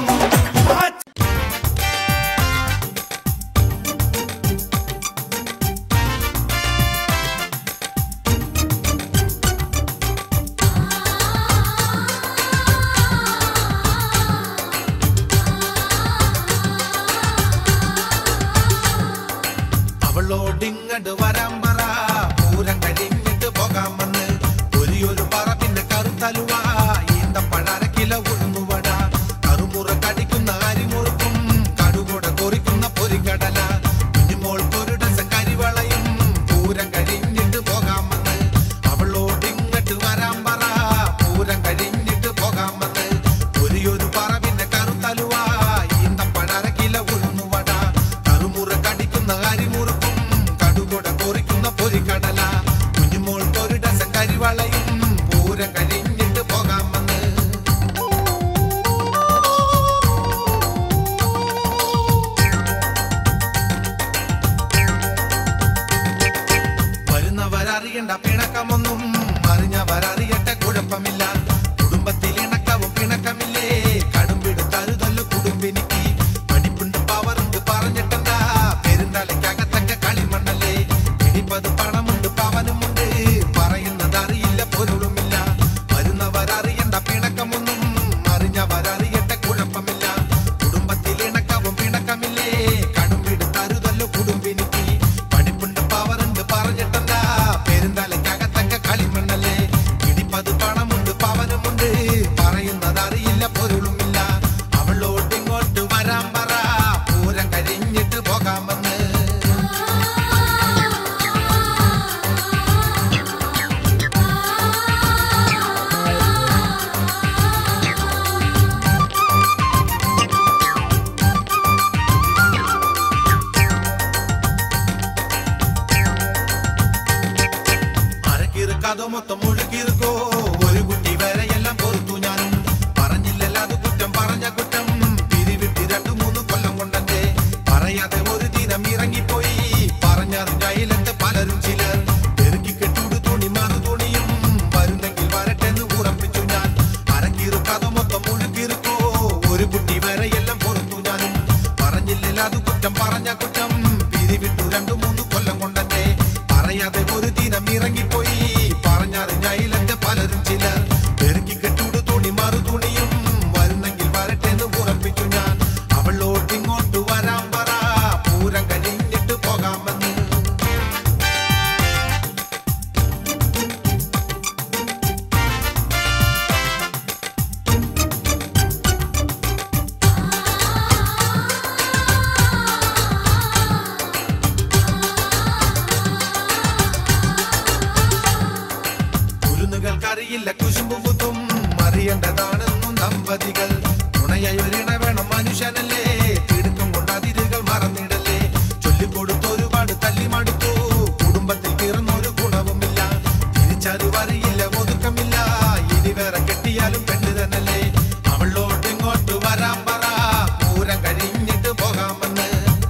അവളോടിങ്ങട് വരാൻ പറ പൂരം കഴിഞ്ഞിട്ട് പോകാമെന്ന് ഒരു പറ പിന്നെ കറുത്തലുവ ഈന്തപ്പഴര കില ഉഴുന്നുവട കറുമുറ കടിക്കുന്ന അരിമുറുക്കും കടുകൂട കൊറിക്കുന്ന പൊരിക്കടല കുഞ്ഞുമോൾക്കൊരു ഡസൻ കരിവളയും പൂരം കഴിഞ്ഞിട്ട് പോകാമെന്ന് അവളോടിങ്ങട്ട് വരാൻ പറ പൂരം കഴിഞ്ഞിട്ട് പോകാമെന്ന് ഒരു പറ പിന്നെ കറുത്തലുവ ഈന്തപ്പഴര കില ഉഴുന്നുവട കറുമുറ കടിക്കുന്ന അരിമുറുക്കും കടുകൂട മായൊരിണ വേണം മനുഷ്യനല്ലേ തിടുക്കം കൊണ്ടതിരുകൾ മറന്നിടല്ലേ ചൊല്ലിക്കൊടുത്ത് ഒരുപാട് തല്ലി മടുത്തു കുടുംബത്തിൽ തീർന്നൊരു ഗുണവുമില്ല തിരിച്ചറിവറിയില്ല ഒതുക്കമില്ല ഇനി വേറെ കെട്ടിയാലും പെണ്ണ് തന്നല്ലേ അവളോട്ട് ഇങ്ങോട്ട് വരാൻ പറ പൂരം കഴിഞ്ഞിട്ട് പോകാമെന്ന്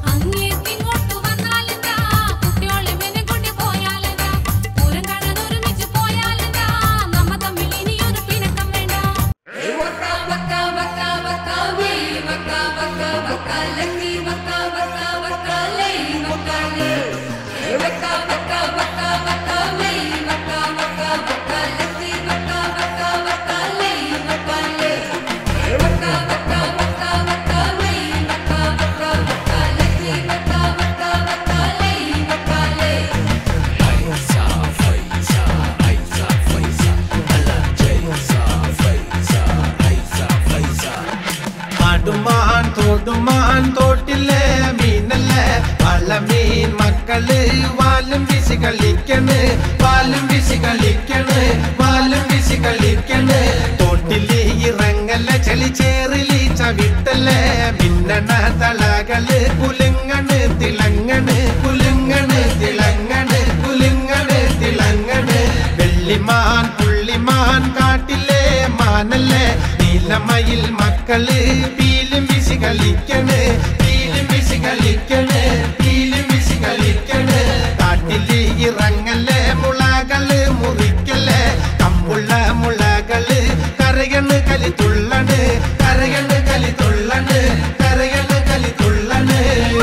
ോട്ടുമാൻ തോട്ടില്ലേ മീനല്ലേ വള്ളമീൻ മക്കള് വാലും വീശി കളിക്കണ് വാലും വീശി കളിക്കണ് വാലും വീശി കളിക്കണ് തോട്ടില് ഇറങ്ങല്ലേ ചെളി ചേറിലി ചവിട്ടല്ലേ മിന്നണ തളകള് കുലുങ്ങണ് തിളങ്ങണ് കുലുങ്ങണ് തിളങ്ങണ് കുലുങ്ങണ് തിളങ്ങണ് വെള്ളിമാൻ പുള്ളിമാൻ കാട്ടിലെ മാനല്ലേ നീലമയിൽ മക്കള് പീലും വീശി കളിക്കണ് പീലും വീശി കളിക്കണ് പീലും വീശി കളിക്കണ് കാട്ടില് ഇറങ്ങല്ലേ മുളകള് മുറിക്കല്ലേ കമ്പുള്ള മുളകള് കരയണ് കലി തുള്ളണ് കരയണ് കലി തുള്ളണ് കരയണ് കലി തുള്ളണ്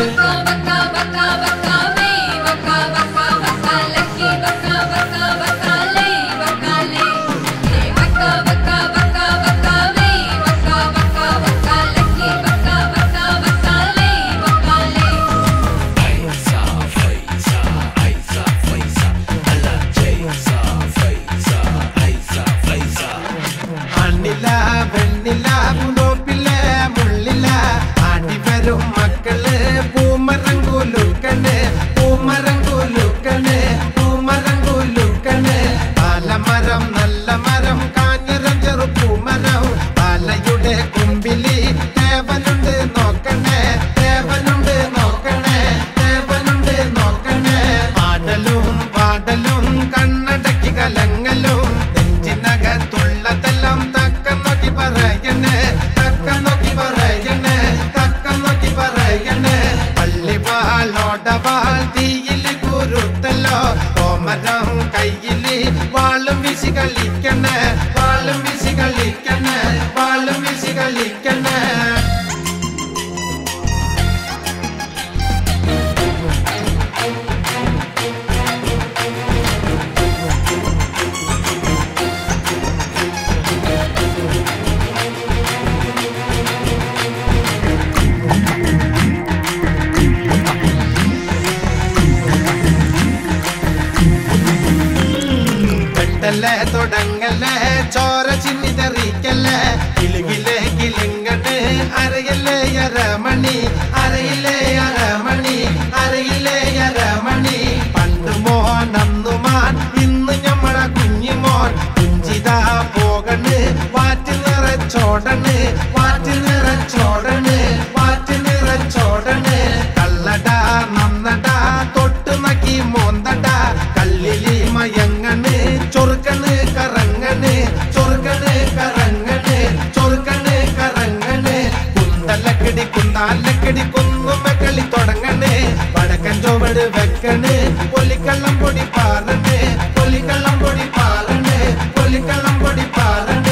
വാളും വീശി കളിക്കണേ വാളും വീശി കളിക്കണേ വാളും വീശി കളിക്കണേ തുടങ്ങല്ലേ ചോര ചിന്നി തെറിക്കല്ലേ കിലുകിലെ കിലുങ്ങട്ട് അരയില്ലേ അരമണി അരയില്ലേ അരമണി അരയില്ലേ അരമണി പണ്ട് മോൻ അന്നുമാൻ ഇന്ന് ഞമ്മളെ കുഞ്ഞിമോൻ കുഞ്ചിതാ പോകണ് വാറ്റ് നിറച്ചോടണ് വാറ്റ് നിറച്ചോടണ് വാറ്റ് നിറച്ചോടണ് കള്ളടാ നന്നടാ തൊട്ട് നക്കി മോന്തടാ കല്ലിലി മയങ്ങണ് ചൊറുക്കണ് കറങ്ങണ് ചൊറുക്കണ് കറങ്ങണ് ചൊറുക്കണ് കറങ്ങണ് കുന്തലക്കടി കുന്താലക്കടി കുന്നുമ്മ കളി തുടങ്ങണ് വടക്കൻ ചുവട് വെക്കണ് പൊലിക്കള്ളം പൊടി പാറണ് പൊലിക്കള്ളം പൊടി പാറണ് പൊലിക്കള്ളം പൊടി പാറണ്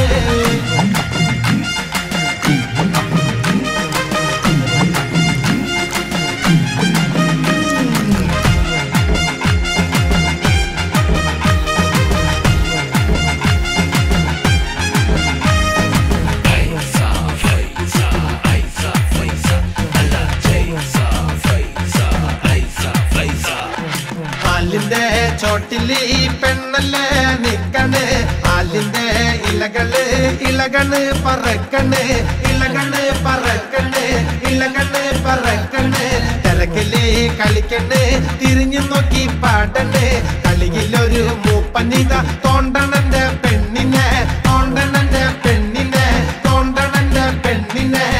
ചോട്ടില് ഈ പെണ്ണല്ലേ നിക്കണ് ആലിന്റെ ഇലകള് ഇലകണ് പറക്കണ് ഇലകണ് പറക്കണ് ഇലകണ് പറക്കണ് തിരക്കില് കളിക്കണ് തിരിഞ്ഞു നോക്കി പാടണ് കളിയിലൊരു മൂപ്പനിത തോണ്ടണന്റെ പെണ്ണിനെ തോണ്ടണന്റെ പെണ്ണിനെ തോണ്ടണന്റെ പെണ്ണിനെ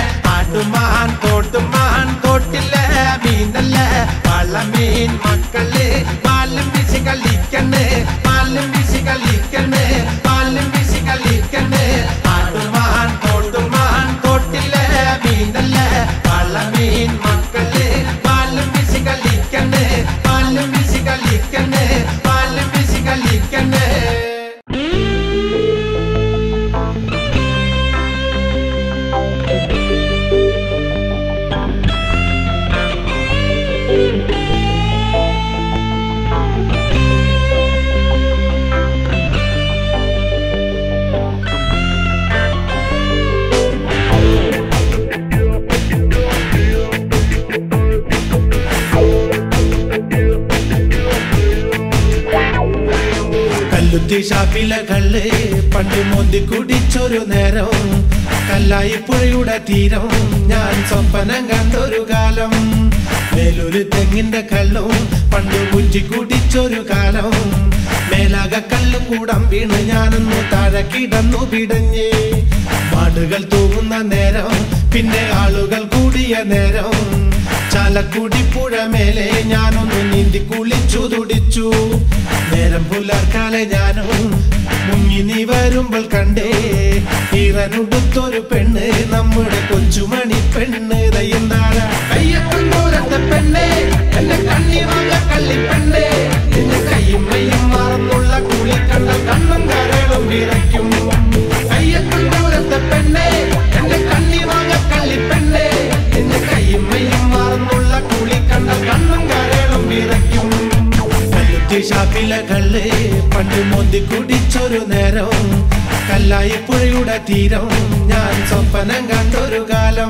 കല്ലുത്തി ഷാപ്പിലെ കള്ള് പണ്ട് മോന്തി കുടിച്ചൊരു നേരം കല്ലായി പുഴയുടെ തീരം ഞാൻ സ്വപ്നം കണ്ടൊരു കാലം വേലൊരു തെങ്ങിന്റെ കള്ളും പണ്ട് കുറ്റി കുടിച്ചൊരു കാലം മേലാകെ കല്ലും കൂടം വീണ് ഞാനൊന്നു താഴെ കിടന്നു പിടഞ്ഞ് മാടുകൾ തൂങ്ങുന്ന നേരം പിന്നെ ആളുകൾ കൂടിയ നേരം ചാലക്കുടി പുഴ മേലെ ഞാനൊന്ന് നീന്തി കുളിച്ചു തുടിച്ചു നേരം പുലർക്കാലെ ഞാനും മുങ്ങി നീ വരുമ്പോൾ കണ്ടേ ഈറനുടുത്തൊരു പെണ്ണ് നമ്മുടെ കൊച്ചുമണി പെണ്ണ് ദയ്യന്താര കയ്യത്തുമ്പോലത്തെ പെണ്ണേ എന്റെ കണ്ണി വാങ്ങ കള്ളി പെണ്ണേ എന്റെ കയ്യും മയ്യും മറന്നുള്ള കുളി കണ്ട കണ്ണും കരളും വിറയ്ക്കും കയ്യത്തുമ്പോലത്തെ പെണ്ണേ എന്റെ കണ്ണി വാങ്ങ കള്ളി പെണ്ണേ എന്റെ കയ്യും മയ്യും മറന്നുള്ള കുളി കണ്ട കണ്ണും കരളും വിറയ്ക്കും കല്ലുത്തി ഷാപ്പിലെ കള്ള് പണ്ട് മോന്തി കുടിച്ചൊരു നേരം കല്ലായി പുഴയുടെ തീരം ഞാൻ സ്വപ്നം കണ്ടൊരു കാലം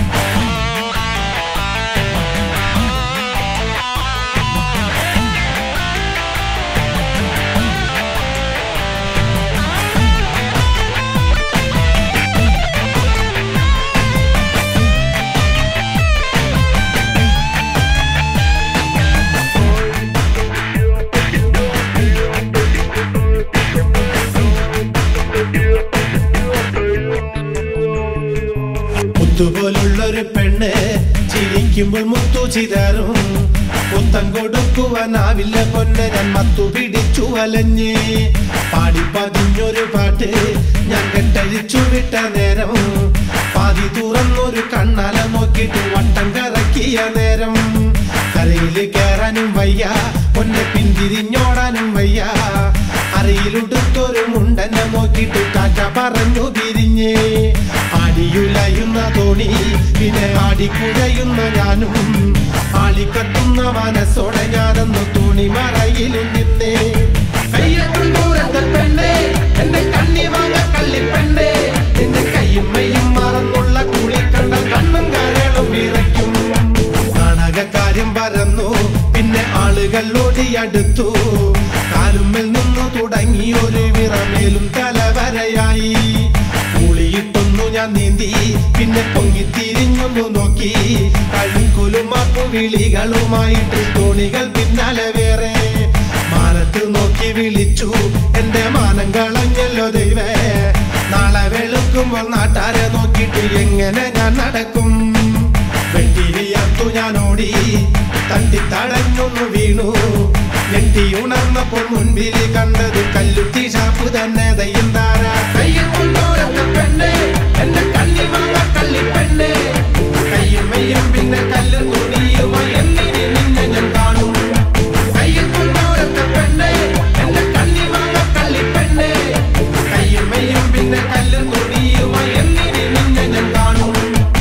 മുത്തുപോലുള്ളൊരു പെണ്ണ് ചിരിക്കുമ്പോൾ മുത്തു ചിതറും പുത്തം കൊടുക്കുവാനാവില്ല പൊന്നെ ഞാൻ മത്തു പിടിച്ചു വലഞ്ഞ് പാടി പതിഞ്ഞൊരു പാട്ട് ഞാൻ കെട്ടഴിച്ചു വിട്ട നേരം പാതി തുറന്നൊരു കണ്ണാല നോക്കിയിട്ട് വട്ടം കറക്കിയ നേരം കരയില് കയറാനും വയ്യ പൊന്നെ പിന്തിരിഞ്ഞോടാനും വയ്യ അറിയിലുടുത്തൊരു മുണ്ടനെ നോക്കിയിട്ട് കാറ്റ പറഞ്ഞു പിരിഞ്ഞ് ആടിയുലയുന്ന തോണി പിന്നെ ആടിക്കുഴയുന്ന ഞാനും ആളിക്കത്തുന്ന മനസ്സോടെ ഞാനൊന്ന് തോണി മറയിലും നിന്നേ കയ്യത്തുമ്പോലത്തെ പെണ്ണേ എന്റെ കണ്ണി വാങ്ങ കള്ളി പെണ്ണേ എന്റെ കയ്യും മയ്യും മറന്നുള്ള കുളി കണ്ട കണ്ണും കരളും വിറയ്ക്കും നാടകക്കാര്യം പരന്നു പിന്നെ ആളുകൾ ഓടിയടുത്തു കാലുമ്മൽ നിന്നു തുടങ്ങി ഒരു വിറമേലും തലവരയായി കുളിയിട്ടൊന്നു ഞാൻ നീന്തി പിന്നെ പൊങ്ങിത്തിരിഞ്ഞൊന്നു നോക്കി കഴുക്കുലുമാക്കു വിളികളുമായിട്ട് തോണികൾ പിന്നാലെ വേറെ മാനത്ത് നോക്കി വിളിച്ചു എന്റെ മാനം കളഞ്ഞല്ലോ ദൈവേ നാളെ വെളുക്കുമ്പോൾ നാട്ടാരെ നോക്കിയിട്ട് എങ്ങനെ ഞാൻ നടക്കും വെട്ടിരിയർത്തു ഞാൻ ഓടി തട്ടി തടഞ്ഞൊന്നു വീണു ഞെട്ടി ഉണർന്നപ്പോൾ മുൻപിൽ കണ്ടത് കല്ലുത്തി ഷാപ്പ് തന്നെ ദയ്യന്താര കയ്യത്തുമ്പോലത്തെ പെണ്ണേ എന്റെ കണ്ണി വാങ്ങ കള്ളി പെണ്ണേ കയ്യും മെയ്യും പിന്നെ കല്ലും തുണിയുമായി എന്നിനി നിന്നെ ഞാൻ കാണും കയ്യത്തുമ്പോലത്തെ പെണ്ണേ എന്റെ കണ്ണി വാങ്ങ കള്ളി പെണ്ണേ കയ്യും മെയ്യും പിന്നെ കല്ലും തുണിയുമായി എന്നിനി നിന്നെ ഞാൻ കാണും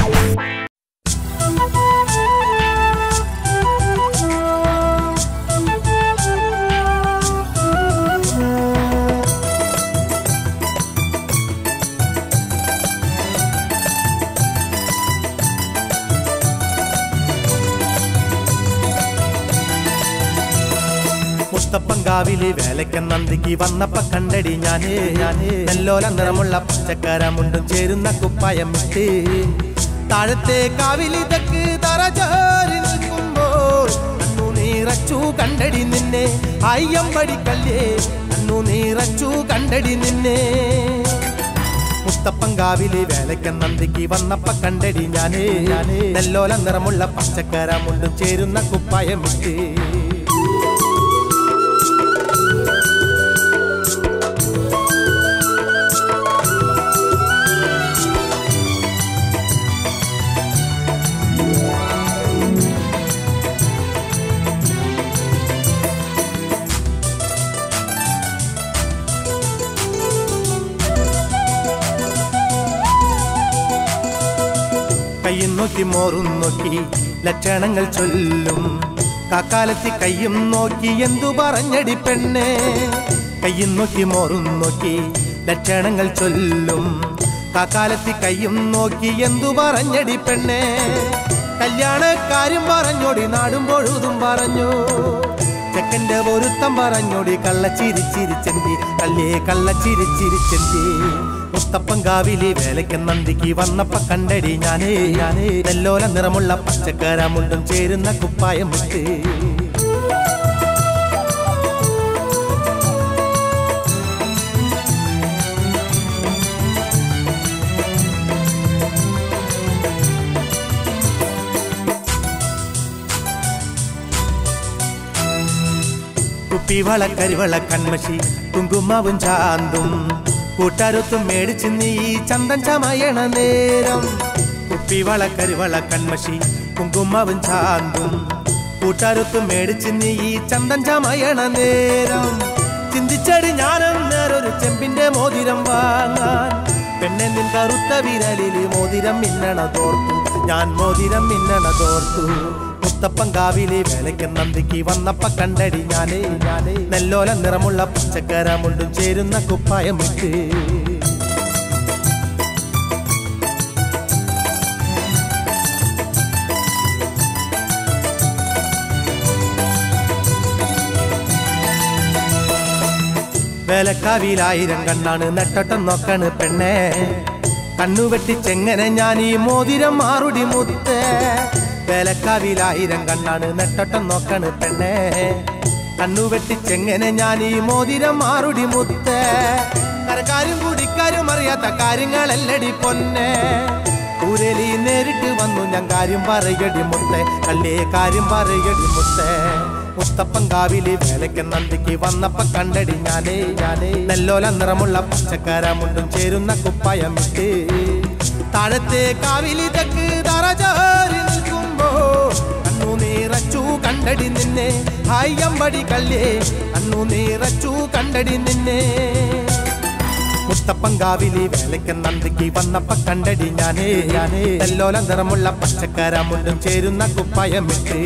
മുത്തപ്പങ്കാവില് വേലയ്ക്ക് നന്ദിക്ക് വന്നപ്പ കണ്ടടി ഞാനേ നെല്ലോല നിറമുള്ള പച്ചക്കരമുണ്ടും ചേരുന്ന കുപ്പായം ഇട്ട് താഴത്തെ കാവിലി തെക്ക് തറചേറി നിൽക്കുമ്പോൾ അന്നു നീറച്ചു കണ്ടടി നിന്നെ അയ്യമ്പടിക്കല്ലേ അന്നു നീറച്ചു കണ്ടടി നിന്നെ മുത്തപ്പങ്കാവില് വേലയ്ക്ക് നന്ദിക്ക് വന്നപ്പ കണ്ടടി ഞാനേ നെല്ലോല നിറമുള്ള പച്ചക്കരമുണ്ടും ചേരുന്ന കുപ്പായം ഇട്ട് കയ്യും നോക്കി മോറും നോക്കി ലക്ഷണങ്ങൾ ചൊല്ലും കാക്കാലത്തി കയ്യും നോക്കി എന്തു പറഞ്ഞടി പെണ്ണേ കയ്യും നോക്കി മോറും നോക്കി ലക്ഷണങ്ങൾ ചൊല്ലും കാക്കാലത്തി കയ്യും നോക്കി എന്തു പറഞ്ഞടി പെണ്ണേ കല്യാണക്കാരും പറഞ്ഞോടി നാടും പൊഴുതും പറഞ്ഞു ചെക്കന്റെ പൊരുത്തം പറഞ്ഞോടി കള്ളച്ചിരിച്ചിരിച്ചെന്തി കല്ലേ കള്ളച്ചിരിച്ചിരിച്ചെന്തി മുത്തപ്പൻകാവിലി വേലയ്ക്ക് നന്ദിക്ക് വന്നപ്പ കണ്ടടി ഞാനേ നെല്ലോല നിറമുള്ള പച്ചക്കരമുണ്ടും ചേരുന്ന കുപ്പായം വിട്ട് കുപ്പിവള കരിവള കൺമഷി കുങ്കുമാവും ചാന്തും കൂട്ടാരൊത്തും മേടിച്ച് നീ ചന്തം ചമയണ നേരം കുപ്പിവള കരിവള കൺമഷി കുങ്കുമാവും ചാന്തും കൂട്ടാരൊത്തും മേടിച്ച് നീ ചന്തം ചമയണ നേരം ചിന്തിച്ചടി ഞാനും നേരൊരു ചെമ്പിന്റെ മോതിരം വാങ്ങാൻ പെണ്ണെ നിൻ കറുത്ത വിരലില് മോതിരം മിന്നണ തോർത്തു ഞാൻ മോതിരം മിന്നണ തോർത്തു മുത്തപ്പൻകാവിലെ വേലയ്ക്ക് നന്ദിക്ക് വന്നപ്പ കണ്ടടി ഞാനേ നെല്ലോല നിറമുള്ള പച്ചക്കരമുണ്ടും ചേരുന്ന കുപ്പായം വിട്ട് വേലക്കാവിലായിരം കണ്ണാണ് നെട്ടട്ടം നോക്കണ് പെണ്ണേ കണ്ണുവെട്ടിച്ചെങ്ങനെ ഞാൻ ഈ മോതിരം മാറുടി മുത്തേ വേലക്കാവിലായിരം കണ്ണാണ് നെട്ടട്ടം നോക്കണ് പെണ്ണേ കണ്ണുവെട്ടിച്ചെങ്ങനെ ഞാൻ ഈ മോതിരം മാറുടി മുത്തേ കരക്കാരും കുടിക്കാരും അറിയാത്ത കാര്യങ്ങളല്ലടി പൊന്നെ ഊരലി നേരിട്ട് വന്നു ഞാൻ കാര്യം പറയടി മുത്തേ കള്ളേ കാര്യം പറയടി മുത്തേ മുത്തപ്പൻകാവിലെ വേലയ്ക്ക് നന്ദിക്ക് വന്നപ്പ കണ്ടടി ഞാനേ നെല്ലോല നിറമുള്ള പച്ചക്കരമുണ്ടും ചേരുന്ന കുപ്പായം വിട്ട് താഴത്തെ കാവിലി തെക്ക് തറചാരി നിൽക്കുമ്പോ കണ്ണു നീറച്ചു കണ്ടടി നിന്നെ ഹായമ്പടി കല്ലേ കണ്ണു നീറച്ചു കണ്ടടി നിന്നെ മുത്തപ്പൻകാവിലെ വേലയ്ക്ക് നന്ദിക്ക് വന്നപ്പ കണ്ടടി ഞാനേ നെല്ലോല നിറമുള്ള പച്ചക്കരമുണ്ടും ചേരുന്ന കുപ്പായം വിട്ട്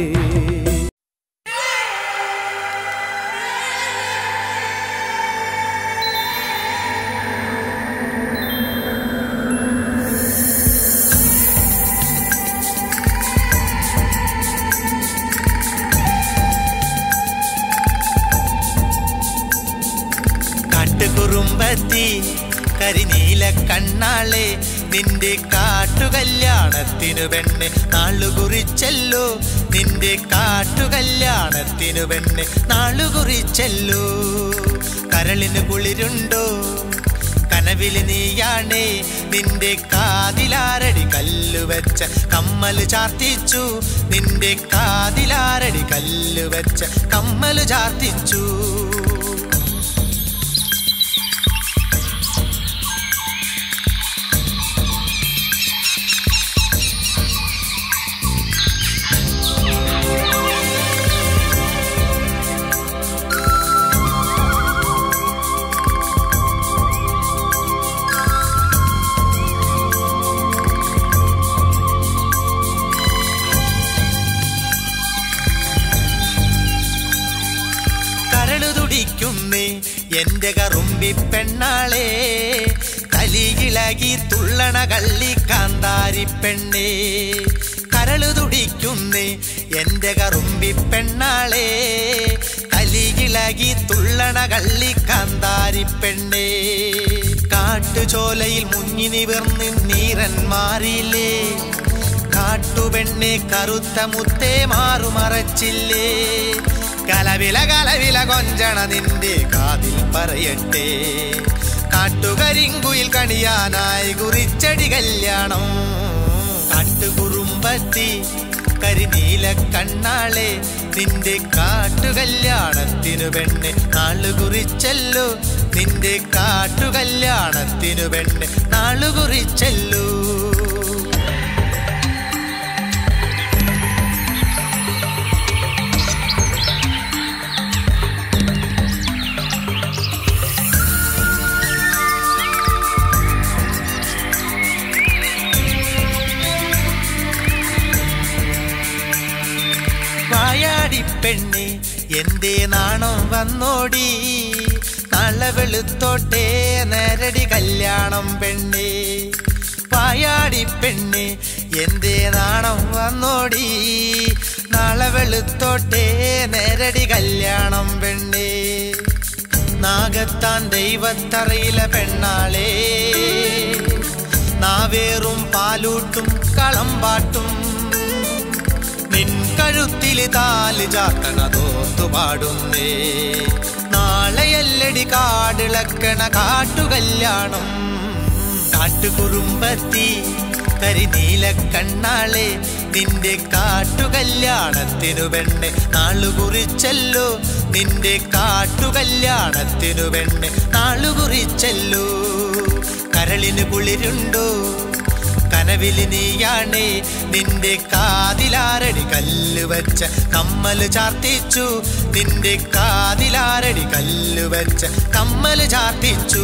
കുറുമ്പത്തി കരിനീല കണ്ണാളെ നിന്റെ കാട്ടുകല്യാണത്തിനു പെണ്ണ് നാളുകുറിച്ചല്ലോ നിന്റെ കാട്ടുകല്യാണത്തിനു പെണ്ണ് നാളുകുറിച്ചല്ലോ കരളിന് കുളിരുണ്ടോ കനവില് നീയാണേ നിന്റെ കാതിലാരടി കല്ലുവെച്ച കമ്മല് ചാർത്തിച്ചു നിന്റെ കാതിലാരടി കല്ലുവെച്ച കമ്മല് ചാർത്തിച്ചു എന്റെ കറുമ്പി പെണ്ണാളെ കലിയിളകി തുള്ളണ കള്ളി കാന്താരി പെണ്ണേ കരളു തുടിക്കുന്നേ എന്റെ കറുമ്പി പെണ്ണാളെ കലിയിളകി തുള്ളണ കള്ളി കാന്താരി പെണ്ണേ കാട്ടുചോലയിൽ മുങ്ങി നിവർന്ന് നീരൻ മാറിയില്ലേ കാട്ടുപെണ്ണെ കറുത്ത മുത്തേ മാറുമറച്ചില്ലേ കലവില കൊഞ്ചണ നിന്റെ കാതിൽ പറയട്ടെ കാട്ടുകരിങ്കുയിൽ കണിയാനായി കുറിച്ചടി കല്യാണം കാട്ടുകുറുമ്പത്തി കരിനീല കണ്ണാളെ നിന്റെ കാട്ടുകല്യാണത്തിനു പെണ്ണ് നാളുകുറിച്ചല്ലോ നിന്റെ കാട്ടുകല്യാണത്തിനു പെണ്ണ് നാളുകുറിച്ചല്ലോ പെണ്ണെ എന്തേ നാണം വന്നോടി നാളെ വെളുത്തോട്ടെ നേരടി കല്യാണം പെണ്ണെ പായാടി പെണ്ണെ എന്തേ നാണം വന്നോടി നാളെ വെളുത്തോട്ടേ നേരടി കല്യാണം പെണ്ണേ. നാഗത്താൻ ദൈവത്തറിയില പെണ്ണാളേ, നാവേറും പാലൂട്ടും കളമ്പാട്ടും നിൻ കഴുത്തില് താല് ചാത്തണതോർത്തു പാടുന്നേ. നാളെയല്ലടി കാടിളക്കണ കാട്ടുകല്യാണം. കാട്ടുകുറുമ്പത്തി കരിനീല കണ്ണാളെ, നിന്റെ കാട്ടുകല്യാണത്തിനു പെണ്ണെ നാളുകുറിച്ചല്ലോ. നിന്റെ കാട്ടുകല്യാണത്തിനു പെണ്ണെ നാളുകുറിച്ചല്ലോ. കരളിന് കുളിരുണ്ടോ കനവില് നീയാണേ, നിന്റെ കാതിലാരടി കല്ല് വച്ച കമ്മല് ചാർത്തിച്ചു. നിന്റെ കാതിലാരടി കല്ല് വച്ച കമ്മല് ചാർത്തിച്ചു.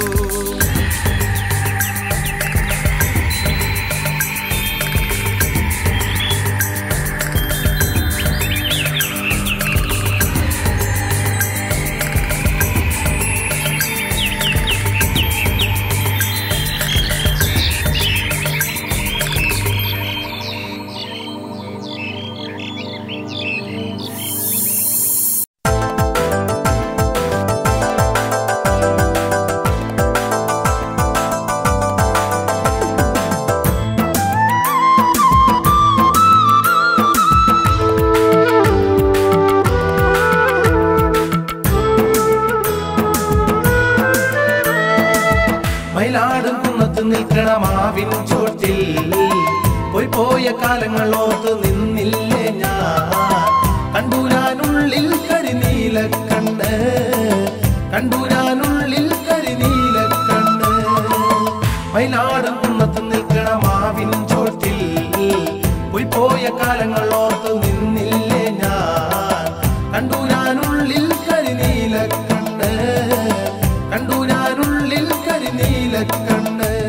മാവിൻ ചോട്ടിൽ പോയി പോയ കാലങ്ങളോത്ത് നിന്നില്ലേ ഞാൻ. കണ്ടു ഞാനുള്ളിൽ കരിനീല കണ്ണ്, കണ്ടു ഞാനുള്ളിൽ കരിനീല കണ്ണ്. മയിലാടും കുന്നത്ത് നിൽക്കണ മാവിൻ ചോട്ടിൽ പോയി പോയ കാലങ്ങളോത്ത് നിന്നില്ലേ ഞാൻ. കണ്ടു ഞാനുള്ളിൽ കരിനീല കണ്ണ്, കണ്ടു ഞാനുള്ളിൽ കരിനീല കണ്ണ്.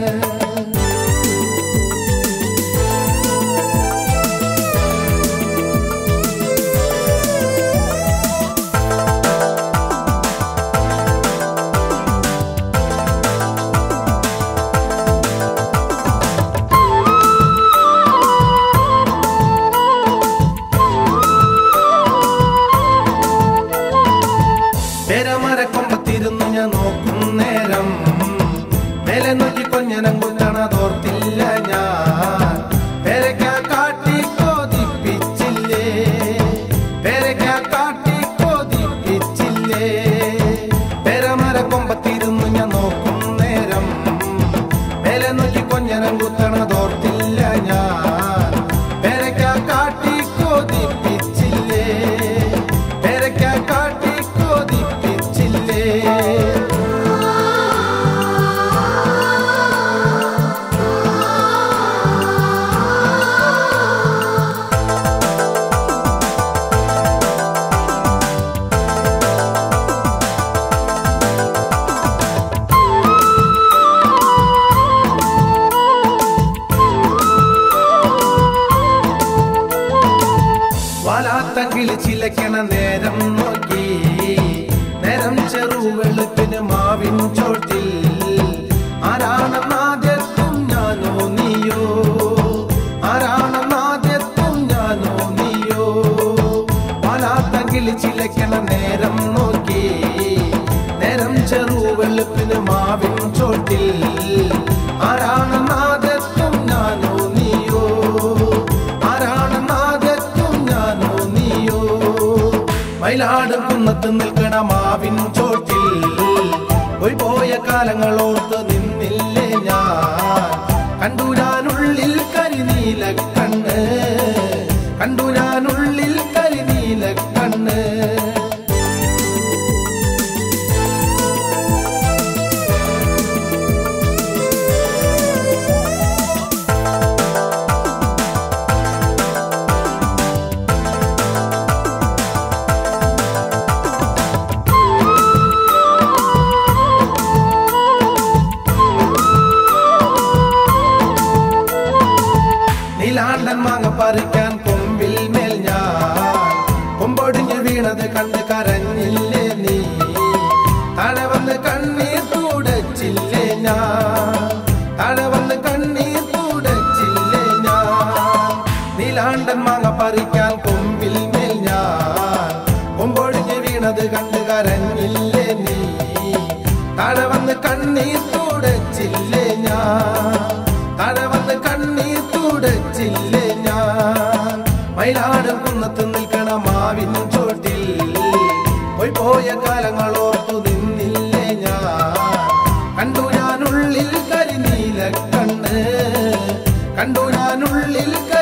പെരമരക്കൊമ്പത്തിരുന്നു ഞാൻ നോക്കും നേരം, മേലെ നോക്കി കൊഞ്ഞനങ്കുത്തണതോർത്തില്ല ഞാൻ. പെരക്കാ കാട്ടി കോതിപ്പിച്ചില്ലേ, പെരക്കാ കാട്ടി കോതിപ്പിച്ചില്ലേ. പെരമരക്കൊമ്പത്തിരുന്നു ഞാൻ നോക്കും നേരം, മേലെ നോക്കി കൊഞ്ഞനങ്കുത്തണതോർത്തില്ല ഞാൻ. പെരക്കാ കാട്ടി കോതിപ്പിച്ചില്ലേ, പെരക്കാ കാട്ടി വാലാത്തങ്കിളി ചിലക്കണ നേരം നോക്കി, നേരം ചെറുവെളുപ്പിന് മാവിൻ ചോട്ടിൽ ആരാണെന്നാദ്യത്തും ഞാനോ നീയോ, ആരാണെന്നാദ്യത്തും ഞാനോ നീയോ. വാലാത്തങ്കിളി ചിലക്കണ നേരം നോക്കി, നേരം ചെറുവെളുപ്പിന് മാവിൻ ചോട്ടിൽ ആരാണെന്നാദ്യത്തും ഞാനോ നീയോ, ആരാണെന്നാദ്യത്തും ഞാനോ നീയോ. മയിലാടും കുന്നത്ത് നിൽക്കണ മാവിൻ ചോട്ടിൽ പോയി പോയ കാലങ്ങളോർത്ത് നിന്നില്ലേ ഞാൻ. കണ്ടു ഞാനുള്ളിൽ കരിനീല കണ്ണ്, കണ്ടു ഞാനുള്ളിൽ കരിനീല കണ്ണ്. നീലാണ്ടൻ മാങ്ങ പറിക്കാൻ കൊമ്പിൽ മേൽ ഞാൻ, കൊമ്പൊടിഞ്ഞ് വീണത് കണ്ട് കരഞ്ഞില്ലേ നീ. താഴെ വന്ന് കണ്ണീർ തുടച്ചില്ലേ ഞാൻ, താഴെ വന്ന് കണ്ണീർ തുടച്ചില്ലേ ഞാൻ. നീലാണ്ടൻ മാങ്ങ പറിക്കാൻ കൊമ്പിൽ കണ്ണീർ തുടച്ചില്ലേ ഞാൻ, താഴെ വന്ന് കണ്ണീർ തുടച്ചില്ലേ ഞാൻ. മയിലാടും കുന്നത്ത് നിൽക്കണ മാവിൻ ചോട്ടിൽ പോയി പോയ കാലങ്ങളോർത്തു നിന്നില്ലേ ഞാൻ. കണ്ടു ഞാനുള്ളിൽ കരിനീല കണ്ണ്, കണ്ടു ഞാനുള്ളിൽ